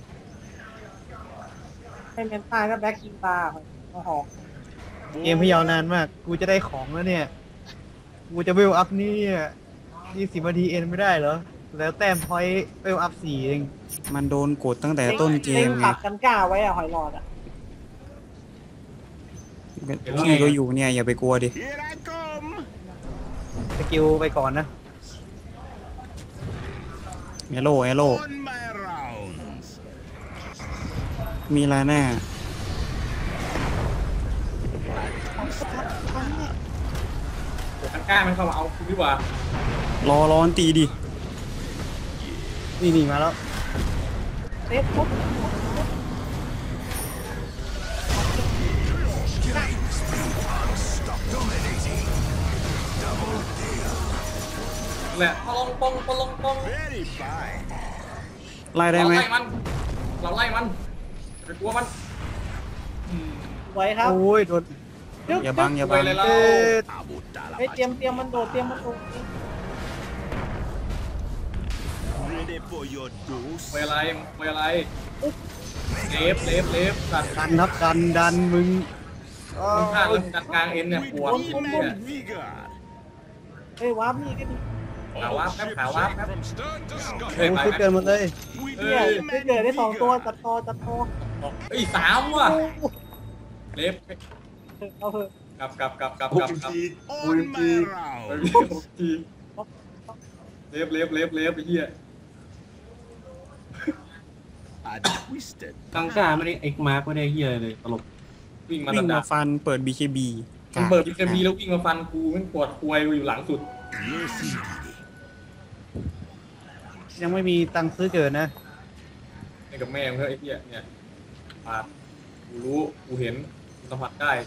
ให้แมนต้าก็แบ็คคิงตาโอ้โหเกมพี่ยาวนานมาก กูจะได้ของแล้วเนี่ย กูจะเวลอัพนี่ยี่สิบนาทีเอ็นไม่ได้เหรอ แล้วแต้มพอยต์เวลอัพสี่เองมันโดนกดตั้งแต่ต้นเกมไงปักกันกล้าไว้อะหอยหลอดอะพี่ก็อยู่เนี่ยอย่าไปกลัวดิ Here I come. สกิลไปก่อนนะเอโลเอโล On my rounds. มีอะไรแน่เดี๋ยวกันกล้ามันเข้ามาเอาคุณดีกว่ารอร้อนตีดินี่นี่มาแล้วเซฟปุ๊บแหละปองปองปองปอง Very fine. ไล่ได้เราไหมไล่มันเราไล่มันไปกลัวมันไว้ครับโอ้ยโดนจึ๊บอย่าบังอย่าไปบังเลยเราเอ๊ะเฮ้ยเตรียมเตรียมมันโดดเตรียมมันโดด Ready for your dose. ไปอะไรไปอะไรเลฟเลฟเลฟสัตว์ดันครับดันดันมึงมึงพลาดแล้วจัดกลางเอ็นเนี่ยปวด With vim เนี่ย and vigor. เฮ้ยวาร์ปนี่ก็ดีหาวับแป๊บหาวับแป๊บ From stern to sky. เฮ้ยโอ้ไปซื้อเกินหมดเลย With เนี่ย vim ได้ and เกิดได้สองตัว vigor. จัดคอจัดคอเอ้ยสามว่ะเลฟเอาเถอะกลับกลับกลับกลับหกลักบกลับที On my ไป round. หกทีเลฟเลฟเลฟเลฟไอ้เหี้ย are twisted. กังกาไม่ได้เอ็กมาร์กไม่ได้เฮียเลยตลกวิ่งมาวิ่งดัมาก ฟันเปิด บี เค บีมันเปิดบีเคบีแล้ววิ่งมาฟันกูมันปวดควยกูอยู่หลังสุด Yes, indeed. ยังไม่มีตังค์ซื้อเกิดนะนี่กับแม่มึงเฮ้ยไอ้เหี้ยเนี่ยปาดกูรู้กูเห็นกูสัมผัสได้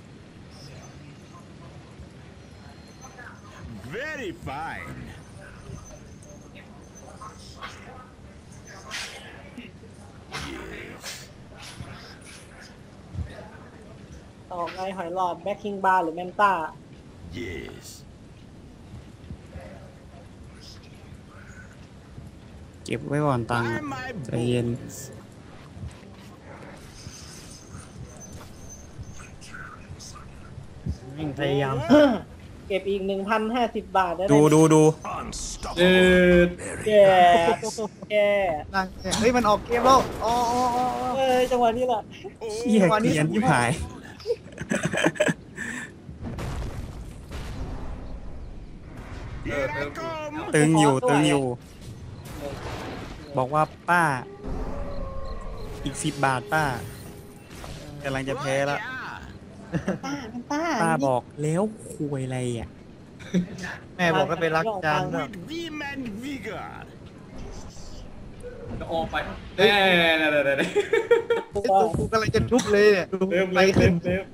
Very fine. ต่อไงหอยหลอดแบ็คคิงบาร์หรือแมนต้า Yes. เก็บไว้ก่อนตังค์ By อะ my ใจเย็น bones. วิ่งพยายามเก็บอีกหนึ่งพันห้าสิบบาทได้ไหมดูดูดูเอ Unstoppable. อ Very แย่แย่นั่งเฮ้ยมันออกเกมแล้วอ๋ออ๋ออ๋ออ๋อเอ้ยจังหวะนี้แหละเฮียวันนี้เกียนที่หาย Here I come. ตึงอยู่ตึงอยู่ บอกว่าป้า อีกสิบบาทป้ากำลังจะแพ้แล้วป้าแมนต้าป้าบอกแล้วคุยอะไรอ่ะแม่บอกก็ไปรักจานแล้ว With vim and vigor. จะออกไปเน่เน่เน่เน่เน่ไอ้ตัวกูกำลังจะทุบเลยเนี่ยเริ่มไปเริ่มขึ้เริ่นมเริ่ม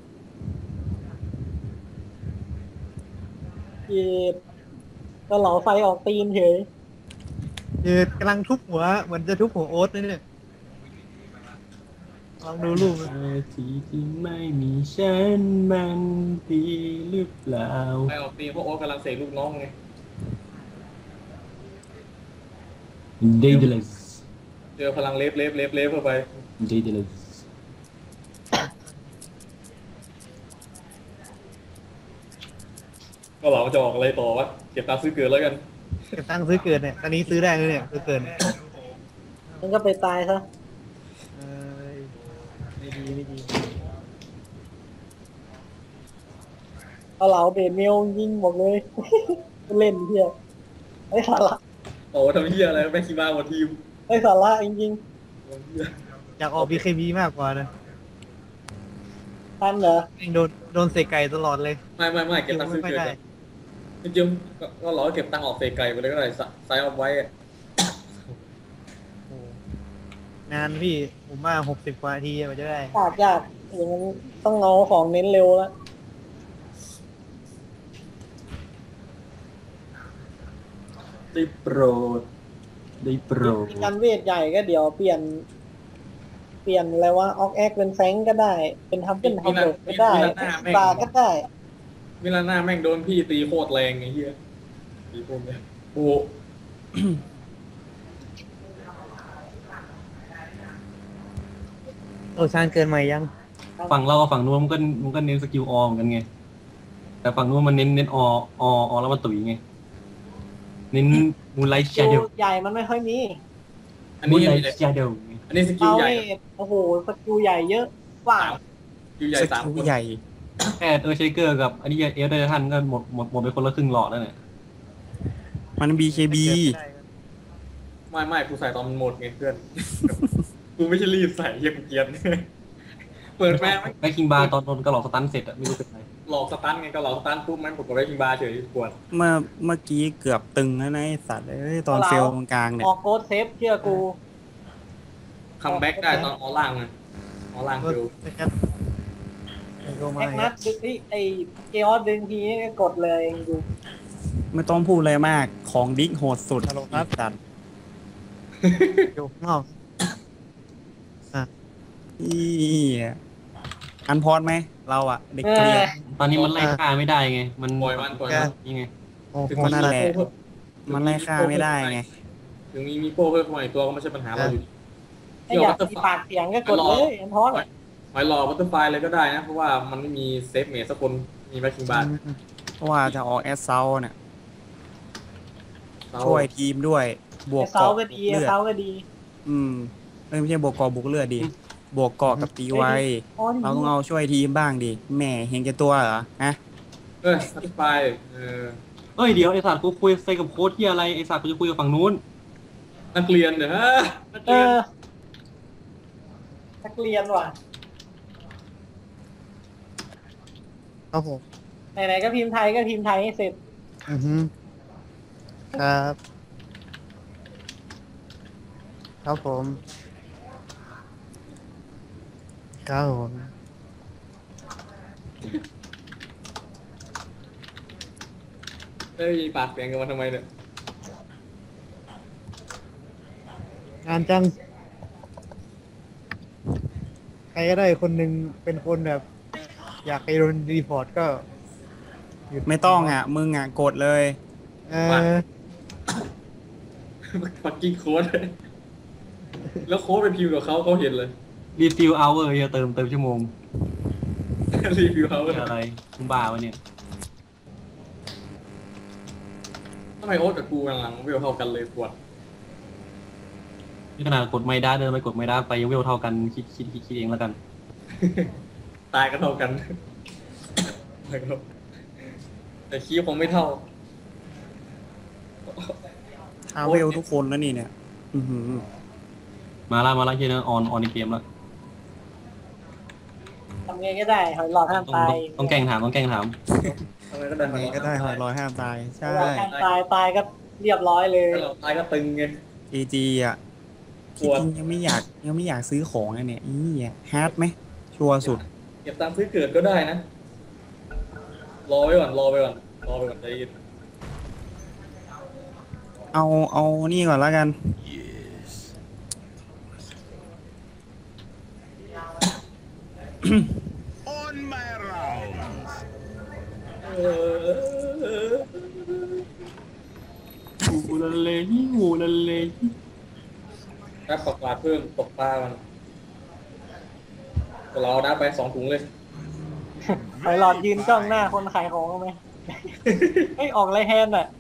เก็บก็เหลาไฟออกตีนเฉยเยืดกำลังทุบหัวเหมือนจะทุบหัวโอ๊ตเลยเนี่ยลองดูรูปที่ที่ไม่มีฉันมันดีหรือเปล่าไปออกตีเพราะโอ๊ตกำลังเสกลูกน้องไง Daedalus เจอพลังเลฟเลฟเลฟเลฟเข้าไป Daedalus ก็เหลาจะออกอะไรต่อวะเก็บตามซื้อเกิดแล้วกันเก็บตังค์ซื้อเกิดเนี่ยตอนนี้ซื้อได้เลยเนี่ยซื้อเกิดเนี่ยมันก็ไปตายซะเอ้ยไม่ดีไม่ดีเอาเหลาเบรเมลยิงหมดเลย เล่นเที่ยวไอ้สาระโอ้ทำเหี้ยอะไรแม็กซิมาหมดทีมไอ้สาระจริงอยากออก บี เค บี มากกว่านะๆท่านเหรอแม่งโดนโดนเสกไก่ตลอดเลยไม่ไม่ไม่เก็บตังค์ซื้อไม่เกิดได้ก่อนจริงๆก็เหลาเก็บตังค์ออกเสกไก่ไปเลยก็ได้ไซส์เอาไว้อะโอ้งานพี่ผมว่าหกสิบกว่านาทีมันจะได้ยากยากอย่างนั้นต้องเอาของเน้นเร็วแล้วได้โปรดได้โปรดมีการเวทใหญ่ก็เดี๋ยวเปลี่ยน เปลี่ยนอะไรว่าออกแอคเป็นแฟงก็ได้ เป็นทัมเป็นทัมเบิร์ก็ได้ปลาก็ได้เวลาหน้าแม่งโดนพี่ตีโคตรแรงไอ้เหี้ยตีโคตรแรงโอ้โอชานเกินใหม่ยังฝั่งเรากับฝั่งนู้นมันก็มันก็เน้นสกิลออมกันไง แต่ฝั่งนู้นมันเน้นเน้นออออแล้วมันตุ๋ยไง เน้นมูไลท์ชาเดลใหญ่มันไม่ค่อยมีอันมูนี้ไลอันนี้ท์ชาเดลอันนี้สกิลเบาใหญ่เวทโอ้โหสกิลใหญ่เยอะกว่าสามสกิลใหญ่สสามกิลคนใหญ่แอดเออร์เชเกอร์กับอันนี้เอลเดอร์ทันก็หมดหมดหมดไปคนละครึ่งหลอดแล้วเนี่ยมัน บี เค บีไม่ไม่กูใส่ตอนมันหมดไงเพื่อน กูไม่ใช่รีบใส่เฮียกูเกลียด เปิดแม่งแบ็คคิงบาร์ตอนโดนกระหลอกสตันเสร็จอะไม่รู้เป็นไรหลอกสตันไงก็หลอกสตันปุ๊บมันผมก็ไปกินบาร์เฉยปวดเมื่อเมื่อกี้เกือบตึงแล้วนะไอ้สัตว์เอ้ยตอนเฟลตรงกลางเนี่ยออกโกดเซฟเชื่อกูคัมแบ็กได้ตอนออล่างไงออล่างก็เร็วนะครับโดนมาแม็กนัทดึงที่ไอเกออสดึงทีนี่ก็กดเลยดูไม่ต้องพูดอะไรมากของดิ๊กโหดสุดครับสัตว์อยู่ข้างนอกอีอันพอดไหมเราอะเด็กเอเกลียอดตอนนี้มันไล่ฆ่าไม่ได้ไง มันปล่อยมันปล่อยมันนี่ไงโอ้โหนั่นแหละ มันไล่ฆ่าไม่ได้ไงถึงมีมีโป้เพิ่มเข้ามาอีกตัวก็ไม่ใช่ปัญหาเราอยู่ดีไออยากมีปากเสียงก็กดเลยอันท้อนหอยรอบัตเตอร์ไฟเลยก็ได้นะ เพราะว่ามันไม่มีเซฟเมทสักคนมีแบ็คคิงบาร์เพราะว่าจะออกแอสเซลเนี่ยช่วยทีมด้วย บวกเซาเกาะก็บดีวกเลือดเซาก็ดีอืมเอ้ยไม่ใช่บวกเกาะบวกเลือดดิบวกเกาะกับตีไวอ๋อเราต้องเอาช่วยทีมบ้างดิแหม่เห็นแก่ตัวเหรอฮะเออบัตเตอร์ไฟเออเอ้ยเดี๋ยวไอสัตว์กูคุยใส่กับโค้ดที่อะไรไอสัตว์กูจะคุยกับฝั่งนู้นนักเรียนเด้อฮะนักเอเรียนอนักเรียนว่ะครับผมไหนๆก็พิมพ์ไทยก็พิมพ์ไทยให้เสร็จอือฮึครับ ครับผม ครับผมเอ้ยปากเสียงกันมาทำไมเนี่ยงานจัง ใครก็ได้คนหนึ่งเป็นคนแบบ อยากไปโดนรีพอร์ตก็หยุดไม่ต้องอ่ะ มึงอ่ะ กดเลยเออปักกิ้งโค้ดเลยแล้วโค้ดไปพิมพ์กับเขาเขาเห็นเลยรีฟิลเอาเออจะเติมเติมชั่วโมงรีวิวเขาเป็นอะไรมึงบ้าวะเนี่ยทำไมโอ๊ตกับกูกำลังเวลเท่ากันเลยปวดนี่ขนาดกดไม่ได้เดินไปกดไม่ได้ไปยังเวลเท่ากันคิดคิดคิดคิดเองแล้วกันตายก็เท่ากันตายก็เท่าแต่คีย์คงไม่เท่าทาเวลทุกคนแล้วนี่เนี่ย อือหือมาละมาละเฮียนะออนออนในเกมแล้วทำไงก็ได้หอยหลอดห้ามต้องตายต้องแกล้งถามต้องแกล้งถามทำไมก็ได้ยังไงก็ได้หอยลอยห้ามตาย ใช่หอยหลอดห้ามตายตายก็เรียบร้อยเลยถ้าเราตายก็ตึงไงจีจีอ่ะปจริวดงๆยังไม่อยากยังไม่อยากซื้อของอะเนี่ยอีอ่ะฮาร์ดไหม ชัวร์สุดเก็บตามซื้อเกิดก็ได้นะ รอไว้ก่อนรอไปก่อนรอไปก่อนใจเย็นเอาเอานี่ก่อนแล้วกัน Yes. On my rounds. เอองูละเลยงูละเลยแป๊บปากปลาเพิ่มตกปลามันเราได้ไปสองถุงเลยหอยหลอดยืนจ้องหน้าคนขายของไหม เฮ้ยออกไรแฮนด์อ่ะ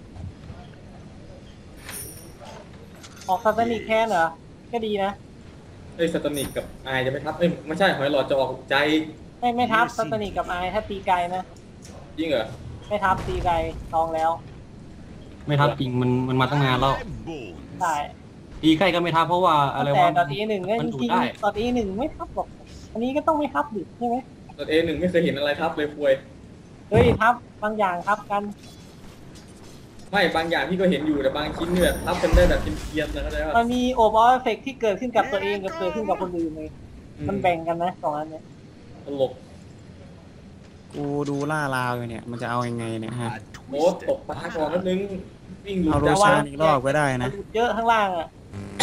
ออกซาตานิกแฮนด์เหรอ ก็ดีนะเอ้ยสตานิกกับไอจะไม่ทับเอ้ยไม่ใช่หอยหลอดจะออกใจไม่ไม่ทับซาตานิกกับไอถ้าตีไกลนะจริงเหรอไม่ทับตีไกลลองแล้วไม่ทับจริงมันมันมาตั้งนานแล้ว My bones. ได้ตีใกล้ก็ไม่ทับเพราะว่าอะไรแต่วะต่อตีหนึ่งก็มันจดูริงได้ๆต่อตีหนึ่งไม่ทับหรอก อันนี้ก็ต้องไม่ทับดิใช่ไหมตอนเอหนึ่งไม่เคยเห็นอะไรทับเลยฟวยเฮ้ยทับบางอย่างทับกันไม่บางอย่างพี่ก็เห็นอยู่แต่บางชิ้นเนี่ยทับกันได้แบบเทียมๆนะเข้าใจมัป่ะนมีโอเวอร์เอฟเฟกที่เกิดขึ้นกับตัวเองกับเกิดขึ้นกับคนอื่นเลย มันแบ่งกันนะสองอันเนี่ยตลกกูดูล่าลาวอยู่เนี่ย มันจะเอายังไงเนี่ยฮะ I โอ้ต twisted. กปลาก่อนนิดนึงวิ่งหลุดเอาโรจากชานอีกรอบก็ได้มันนะหลุดเยอะข้างล่างอ่ะ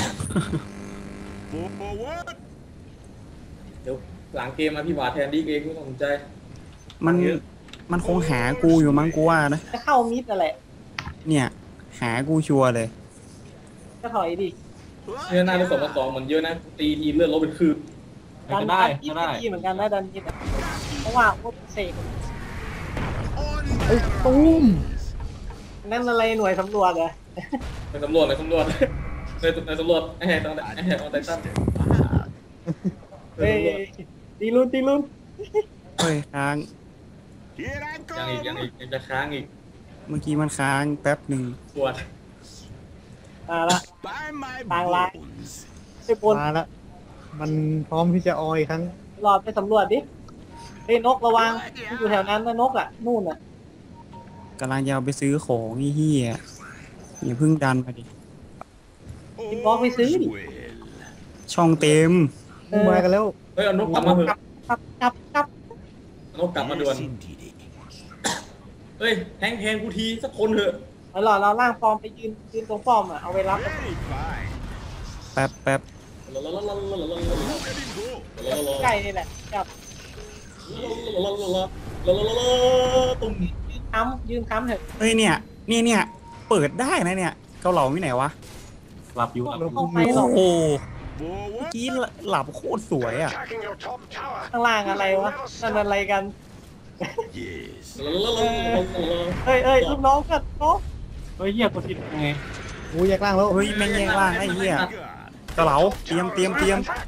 For, for what? เดี๋ยวหลังเกมมาพี่หวาแทนดีเองไม่ต้องสนใจมันมันคงหากูอยู่มั้งกูว่านะจะเข้ามิดอะไรเนี่ย หากูชัวร์เลยก็ถอยดิเนี่ยหน้าเป็นสองต่อสองเหมือนเยอะนะตีทีเลือดลบเป็นคืบดันก็ได้ดันมิดก็ได้ดีเหมือนกันนะดันมิดอะเพราะว่าโคตรเสก On เอ้ย my ตูมนั่นอะไรหน่วยสำรวจเหรอในตำรวจในตำรวจในในตำรวจไอ้แหกตอนไอ้แหกตอนไททันเฮ้ยตีลุ้นตีลุ้นเฮ้ยค้าง Here I ยังอีกยัง come. อีกยังจะค้างอีกเมื่อกี้มันค้างแป๊บหนึ่งปวดมาละ By my Bang light. bones. ไปบนมาละมันพร้อมที่จะออยครั้งหลอดไปสำรวจดิเฮ้ยนกระวังมันอยู่แถวนั้นนะนกอ่ะนู่นอ่ะกำลังจะเอาไปซื้อของไอ้เหี้ยอย่าเพิ่งดันมาดิกินบล็อกไปซื้อดิ Well. ช่องเต็มมึงมากันแล้วเฮ้ยเอานกกลับมาเถอะกลับกลับกลับเอานกกลับมาด่วน Yes, indeedy. เฮ้ยแทงแทนกูทีสักคนเถอะเอาหลอดเราล่างฟอร์มไปยืนยืนตรงฟอร์มอ่ะเอาไปรับ Very fine. แป๊บแป๊บลาลาลาลาลาลาลา Let him go. ลาลาใกล้นี่แหละจับลาลาลาลาลาลาลาตุ่มยืนค้ำยืนค้ำเถอะเฮ้ยเนี่ยเนี่ยเนี่ยเปิดได้นะเนี่ย เกาเหลาที่ไหนวะหลับอยู่หลับอยู่เข้าไปหรอกโอ้โห For เมื่อ what? กี้หลับโคตรสวย We're อ่ะ attacking your top tower. ข้างล่างอะไรวะนั่นอะไรกัน Yes. ลาลาลาลาลาเอ้ยเอ้ยลูกน้องกันน้องเฮ้ยเหี้ยตัวทิศยังไงกูแยกล่างแล้วเฮ้ยแม่งแย่งล่างไอ้เหี้ย God. เกาเหลาเตรียมเตรียมเตรียม Attack.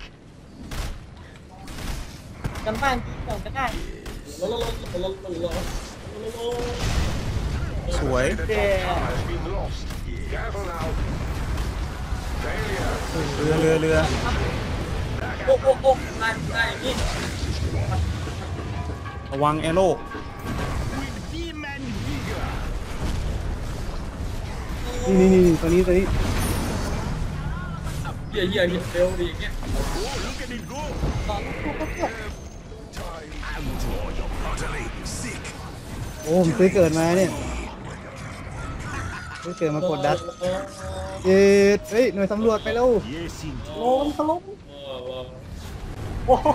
กันบ้านยิงก่อนก็ได้ลาลาลาลาลาลาสวย The top tower has been lost. Careful now. Failure. เรือเรือเรือ Back โอ้โอ้โอ้ได้ได้อย่างนี้ระวังแอโร่ With vim and vigor. นี่นี่นี่ตัวนี้ตัวนี้เฮียเฮียเฮียเร็วดีอย่างเงี้ย Oh, look at it go. ตอนนี้ก็จบ I'm draw your utterly sick. โอ้ผมซื้อเกิดมาเนี่ยซื้อเกิดมากดดัดเอ๊ะเฮ้ยหน่วยสำรวจไปแล้ว Yes, indeed. โลมสลบเออเออโอ้โห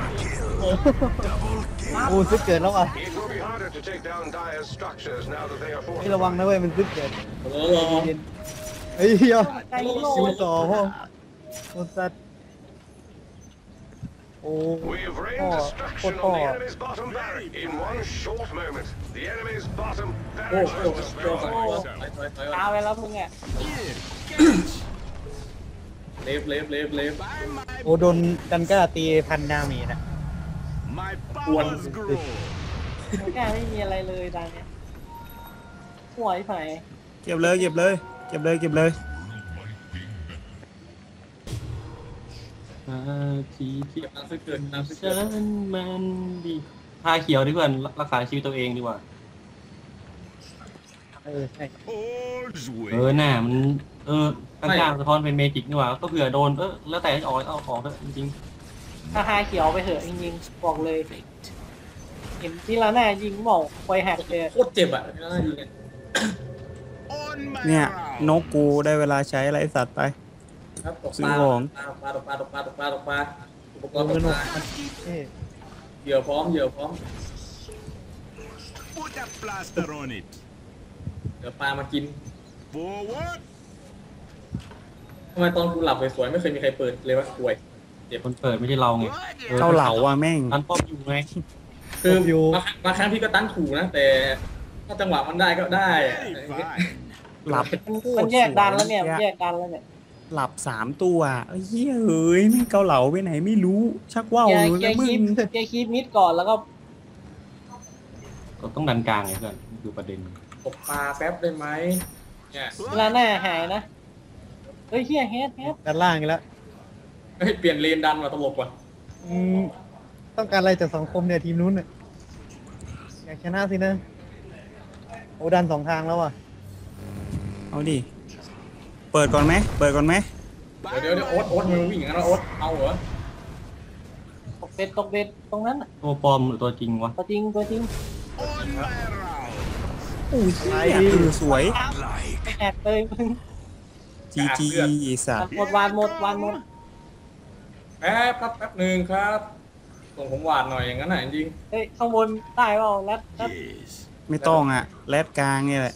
โอ้ซื้อเกิดแล้วอ่ะ It will be harder to take down Dire's structures now that they are ให้ fortified. ระวังนะเว้ยมันซื้อเกิดเออเออเย็นเฮ้ยเฮียใจโลซิวมต่อพ่อโอ้สัตว์โอ้ We've พ่อ rained โคตร destruction พ่อ on the enemy's bottom barrack in one short moment. The enemy's bottom โอ้ barracks โห was โอ้โห destroyed. ถอยถอยถอยตาไปแล้วมึงอ่ะ Here, catch. เลฟเลฟเลฟเลฟ By my โอ้โดนกันก้าตีพันดาเมจนะ my powers grow. ไม่กล้าไม่มีอะไรเลยตอนเนี้ยห่วยไผ่เก็บเลยเก็บเลยเก็บเลยเก็บเลยนาทีที่เก็บน้ำสักเกินน้ำสักเกิฉันนมันดีทาเขียวดีกว่ารักษาชีวิตตัวเองดีกว่าเออใช่ All's เออ well. หน้ามันเออตั้งกลางสะท้อนเป็นเมจิกนี่หว่าก็เผื่อโดนเออแล้วแต่จะออกเอาของเถอะจริงถ้าฮาเขียวไปเถอะจริงๆบอกเลย เห็นที่ละหน้ายิงบอกไฟหักเลยโคตรเจ็บอ่ะน่ายิงอ่ะ On my เนี่ย round. นกกูได้เวลาใช้ไรสัตว์ไปครับตกซื้ปอลาของตกปลาตกปลาตกปลาตกปลาตกปลาอุปกโอ้รณ์ตเงิกนปหกลาพันเอ๊ะเหยื่อพร้อมเหยื่อพร้อม Put a plaster on it. เดี๋ยวปลามากิน Forward. ทำไมตอนกูหลับสวยๆไม่เคยมีใครเปิดเลยวะป่วยๆคนเปิดไม่ใช่เราไงออเกาเหลาอ่ะแม่งอันป้อมอยู่ไงคือบางบางครั้งพี่ก็ตั้งถูกนะ แต่ถ้าจังหวะมันได้ก็ได้อะ Very fine. หลับมันแยกดันแล้วเนี่ยมันแยกดันแล้วเนี่ยหลับสามตัวเอ้ยเฮ้ยเอ้ยไม่งเกาเหลาไปไหนไม่รู้ ชักว่าวแกอยู่แกนะมึคีงบแกคีบมิดก่อนแล้วก็ก็ต้องดันกลางไงเพื่อนนี่คือประเด็นตกปลาแป๊บได้ไหมเนี่ยเวลาหน้าหายนะเฮ้ยเฮียเฮดเฮดด้านล่างอีกแล้วเฮ้ยเปลี่ยนเลนดันมาตลกว่ะอืมต้องการอะไรจากสังคมเนี่ยทีมนู้นเนี่ยอยากชนะสินะโอ้ดันสองทางแล้วอ่ะเอาดิ เปิดก่อนไหมเปิดก่อนไหมเดี๋ยวเดี๋ยวเดี๋ยวโอ๊ตโอ๊ตมึงวิ่งอย่างนั้นวะโอ๊ตเอาเหรอตกเบ็ดตกเบ็ดตรงนั้นน่ะตัวปลอมหรือตัวจริงวะตัวจริงตัวจริง On my round. อุ้ยเหี้ยคือสวย Like แอกเลยมึงจีจีสัตว์หมดวานหมดวานหมดแป๊บครับแป๊บหนึ่งครับส่งผมหวานหน่อยอย่างนั้นน่ะจริงเฮ้ยข้างบนใต้เปล่าแล้วแล้ว yes. ไม่ต้องอ่ะ แรดกลางเนี่ยแหละ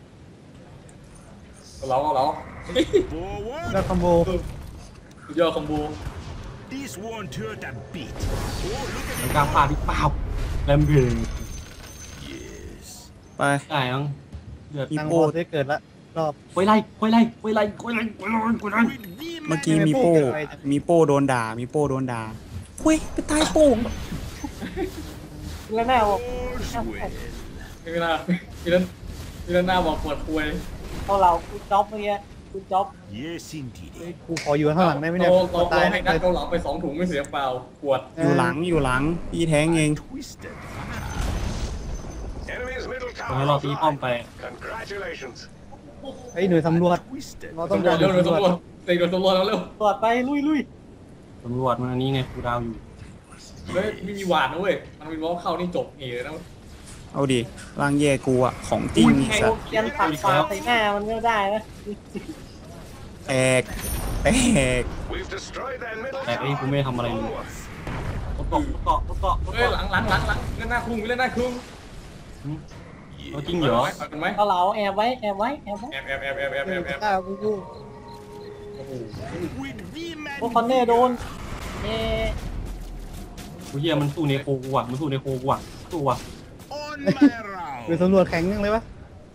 ๆเราเรา Forward. แล้วคอมโบสุดยอดคอมโบ This won't hurt a bit. Oh, look at ดันกลางพลาดที่เปล่าแลมเบิร์ it. Yes. ไปได้มั้งเลือดมีทางโป้โบได้เกิดละรอบไว้ไล่ไว้ไล่ไว้ไล่ไว้ไล่ไว้ไล่ไว้ไล่ With vim เมื่อ and กี้มีโป้ มีโป้โดนด่า มีโป้โดนด่าเฮ้ยไปตายโป้งแล้วหน้าบอก all's well. มีเวลามีเล่นมีเล่นหน้าบอกปวดคุยเอาเราคุณจ๊อบเมื่อกี้คุณจ๊อบ Yes, indeed. กูขออยู่ข้างหลังได้ไหมเนี่ยเรากูเราตายให้แน่นัดเลยเกาเหลาไปสองถุงไม่เสียเปล่าปวดอยู่หลังอยู่หลัง พี่แทงเอง Twisted. Enemy's middle ตรงนี้ tower เรา is ตีป้อม live. ไป Congratulations. ไอ้ยหน่วยสำรวจ Twisted. เราต้ตำองรวการจเร็วเร็วตำรวจเร็วตำรวจแล้วเร็วตรวจไปลุยลุยตำรวจมันอันนี้ไงกูดาวอยู่เฮ้ยไม่มีหวานนะเว้ยมันมีล้อเข้านี่จบเหเลยนะเอาดิร่างแย่กูอ่ะ ของจริงใครสัตว์เกียนปักปลาใส่หน้ามันก็ได้นะแตก แตก We've destroyed their middle แต่ไอ้กูไม่ได้ทำอะไรเลย tower. เกาะเกาะเกาะเฮ้ยหลังหลังหลังหลังเล่นหน้าคุ้งเล่นหน้าคุ้งเอาจริงเหรอปัดกันไหมเอาเราแอบไว้แอบไว้แอบไว้แอบแอบแอบแอบแอบแอบแอบข้าวกูกูโอ้โห With vim พวก and คอนเนอร์โดนเอ๊ะกูเฮียมันสู้เนโคกูอ่ะมันสู้เนโคกูอ่ะสู้ว่ะ on my หน่วย round. สำรวจแข็งยังเลยวะ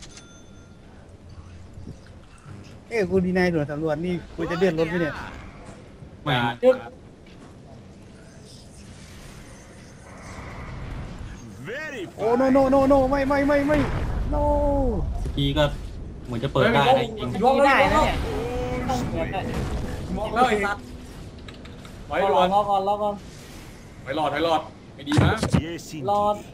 เอ้ยกูดีนายหน่วยสำรวจนี่กูจะเดือดรถไหมเนี่ยไม่ยึด Very โอ้ fine. โนโนโนโนไม่ไม่ไม่ไม่โนสกีก็เหมือนจะเปิดได้นะจริงไม่ได้นะเนี่ยต้องเหมือนกันมองแล้วไอ้สัตว์ถอยรด่วอน รอก่อนรอก่อนถอยหลอดถอยหลอดไม่ดีนะ Yes, รอ indeed.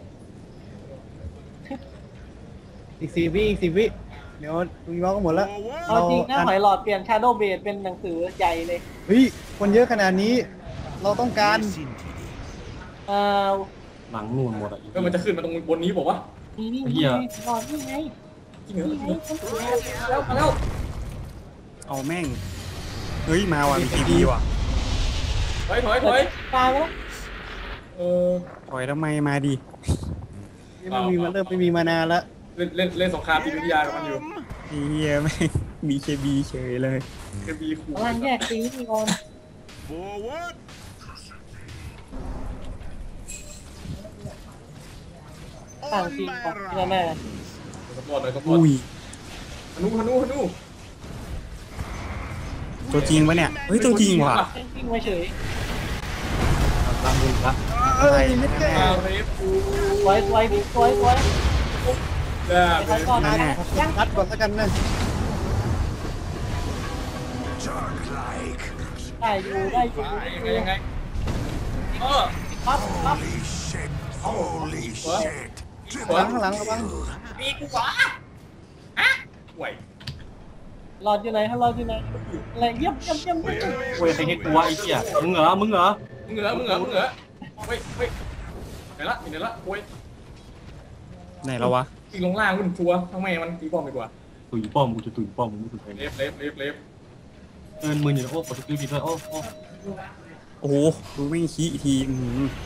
อีกสี่วิอีกสี่วิเดี๋ยวลุงยอก็หมดแล้ว Forward. เอาจริงนะหอยหลอดเปลี่ยน Shadow Blade เป็นหนังสือใหญ่เลยเฮ้ยคนเยอะขนาดนี้ เราต้องการ Yes, indeed. เอ่อหลังนู่นหมดอ่ะเออมันจะขึ้นมาตรงบนนี้บอกว่านี่นี่เหี้ยนี่หลอดนี่ไงจริงเหรอนี่ไงต้องถือแล้วมาแล้วเอาแม่ง เฮ้ย มาว่ะมีทีดีว่ะถอยถอยถอยตายแล้วเออถอยทำไมมาดินี่มันมีมาเริ่มไม่มีมานานแล้วเล่นเล่นเล่นสงครามจิตวิทยากับมันอยู่ไอ้เฮียแม่งมีเคบีเฉยเลยเคบีคูกำลังแยกตีนี่ก่อน Forward. ต่างทีมก่อนที่แน่สปอร์ตหน่อยสปอร์ตอุ้ยฮนุฮนุฮนุตัวจริงปะเนี่ย เฮ้ย ตัวจริงว่ะๆวิ่งมาเฉยหลังนู่นละเอ้ยไม่แก่มาเรฟกูสวยสวยพี่สวยสวยได้ไปก่อนนะยังนัดก่อนสักกันนะ Dark-like. ได้อยู่ได้อยู่ยังไงยังไงเออปั๊บปั๊บ Holy shit. Holy shit. หลังข้างหลังระวังมีกูวะอะห่วยหลอดอยู่ไหนฮะหลอดอยู่ไหนอะไรเยี่ยมเยี่ยมเยี่ยมเยี่ยมโอ้ยใครให้กูวะไอ้เหี้ยมึงเหรอมึงเหรอมึงเหรอมึงเหรอมึงเหรอเฮ้ยเฮ้ยไหนละมีไหนละโว้ยไหนแล้ววะตีลงล่างคุณชัวทำไมมันตีป้อมดีกว่าตุยป้อมกูจะตุยป้อมมึงไม่ตุยไปเลฟเลฟเลฟเลฟเอินมืออยู่นะโอ้กดสกิลผิดด้วยโอ้โอ้โอ้โห ดูไม่งขี้อีกทีอื้อหือ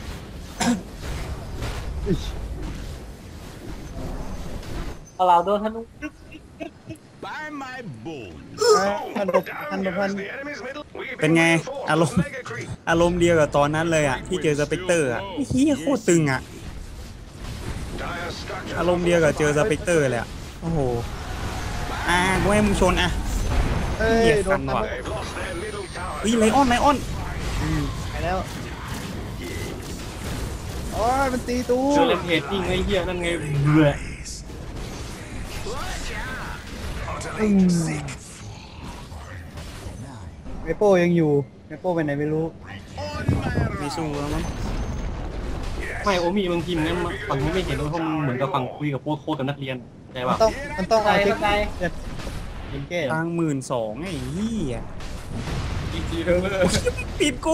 เอาเราโดนธนู By my bones. พันหกพันหกพัน The enemy's middle. We've เป็น been ไง reinforced. อารมณ์ Mega creep. อารมณ์เดียวกับตอนนั้นเลยอ่ะ ที่เจอสเปกเตอร์อ่ะไอ้เฮียโคตรตึงอ่ะ Dire structures. อารมณ์เดียวกับเจอสเปกเตอร์เลยอ่ะ โอ้โห อ่ากูให้มึงชนอ่ะเอ้ยเหี้ยโดทันนทันว่ะ They've lost their middle tower. เฮ้ยไลออนไลออนไปแล้วโอ้ยมันตีตูเจอเลนเพจนี่ไงเหี้ยนั่นไงเบื่อ Utterly sick. เมโป้ยังอยู่เมโป้ไปไหนไม่รู้ On my ไม่สู้แล้วมั้งไม่โอมีบางทีมันงั้นฝั่งนี้ไม่เห็นเพราะมันเหมือนกับฝั่งคุยกับพวกโค้ดกับนักเรียนใช่ป่ะต้องมันต้องเอาเทคใจนิคเนี่ยยิงแก้ตังหมื่นสองไอ้เหี้ยอีกทีเธอเลยปิดกู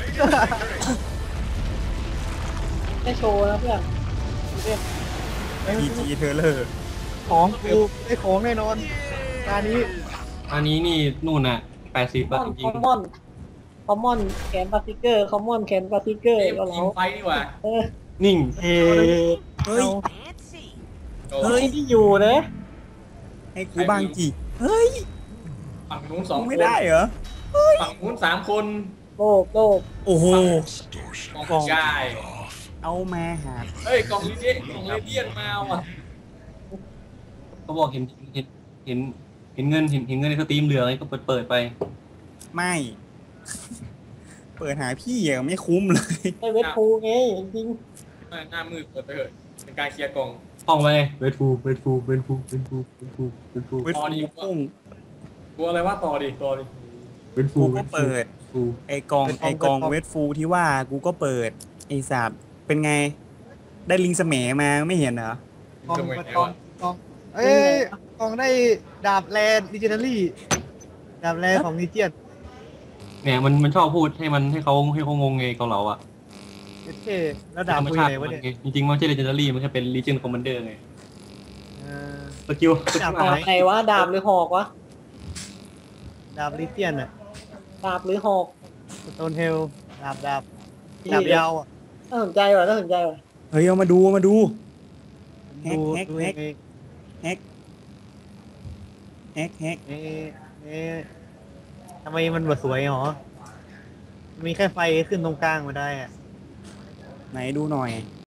ได้โชว์แล้วเพื่อนเพื่อนพีจีเธอเลอร์ของกูได้ของแน่นอนการนี้อันนี้นี่นู่นน่ะแปดสิบคอะอมจริงมอนคอมมอนแขนปาติเกอร์คอมมอนแขนปาติเกอร์เกมก็ทีแล้มวไฟดีกว่าเออๆนิ่งเอเฮ้ยเฮ้ยที่อยู่นะให้กูบ้างจีเฮ้ยฝั่งนู้นสองกูคนไม่ได้เหรอฝั่งนู้นสามคนโลกโลกโอ้โหกองกายเอามาหาเฮ้ยกองลิเดียนกองเลเดียนมาว่ะก็บอกเห็นเห็นเห็นเห็นเงินเห็นเห็นเงินในสตรีมเหลืออะไรก็เปิดเปิดไปไม่ เปิดหาพี่อะไม่คุ้มเลยไอเวทพูไงจริงหน้ามืดเปิดไปเถอะเป็นการเคลียร์กองห้องไปเวทฟูเวทฟูเวทฟูเวทฟูเวทฟูเวทฟูเวทฟูพุ่งตัวอะไรว่าต่อดิต่อดิเวทฟูกูก็เปิดฟูไอกองไอกองเวทฟูที่ว่ากูก็เปิด ไอสัตว์เป็นไง ได้ลิงสแหมมาไม่เห็นเหรอกองทำไมกองกองเอ้ยกองได้ดาบแลนดิจิทัลลี่ดาบแลนของนิเจียนเนี่ยมันมันชอบพูดให้มันให้เขาให้เขางงไงเกาเหลาอ่ะเอสเคแล้วดาบธรรมคุยชาไหตินมัวะนเนี่ยไงจริงๆมันไม่ใช่เลเจนดารี่มันแค่เป็นลีเจนคอมมานเดอร์ไงเออสกิลสดากิบลไหนหายไหนวะดาบหรือหอกวะดาบลิเจียนอะดาบหรือหอกสโตนเฮลดาบดาบดาบยาวอะน่าสนใจว่ะน่าสนใจว่ะเฮ้ยเอามาดูเอามาดู แฮดูกแฮกดูแฮกเองแฮกแฮกแฮกเอ๊ะเอ๊ะทำไมมันแบบสวยหรอ มีแค่ไฟขึ้นตรงกลางมาได้อะไหนดูหน่อย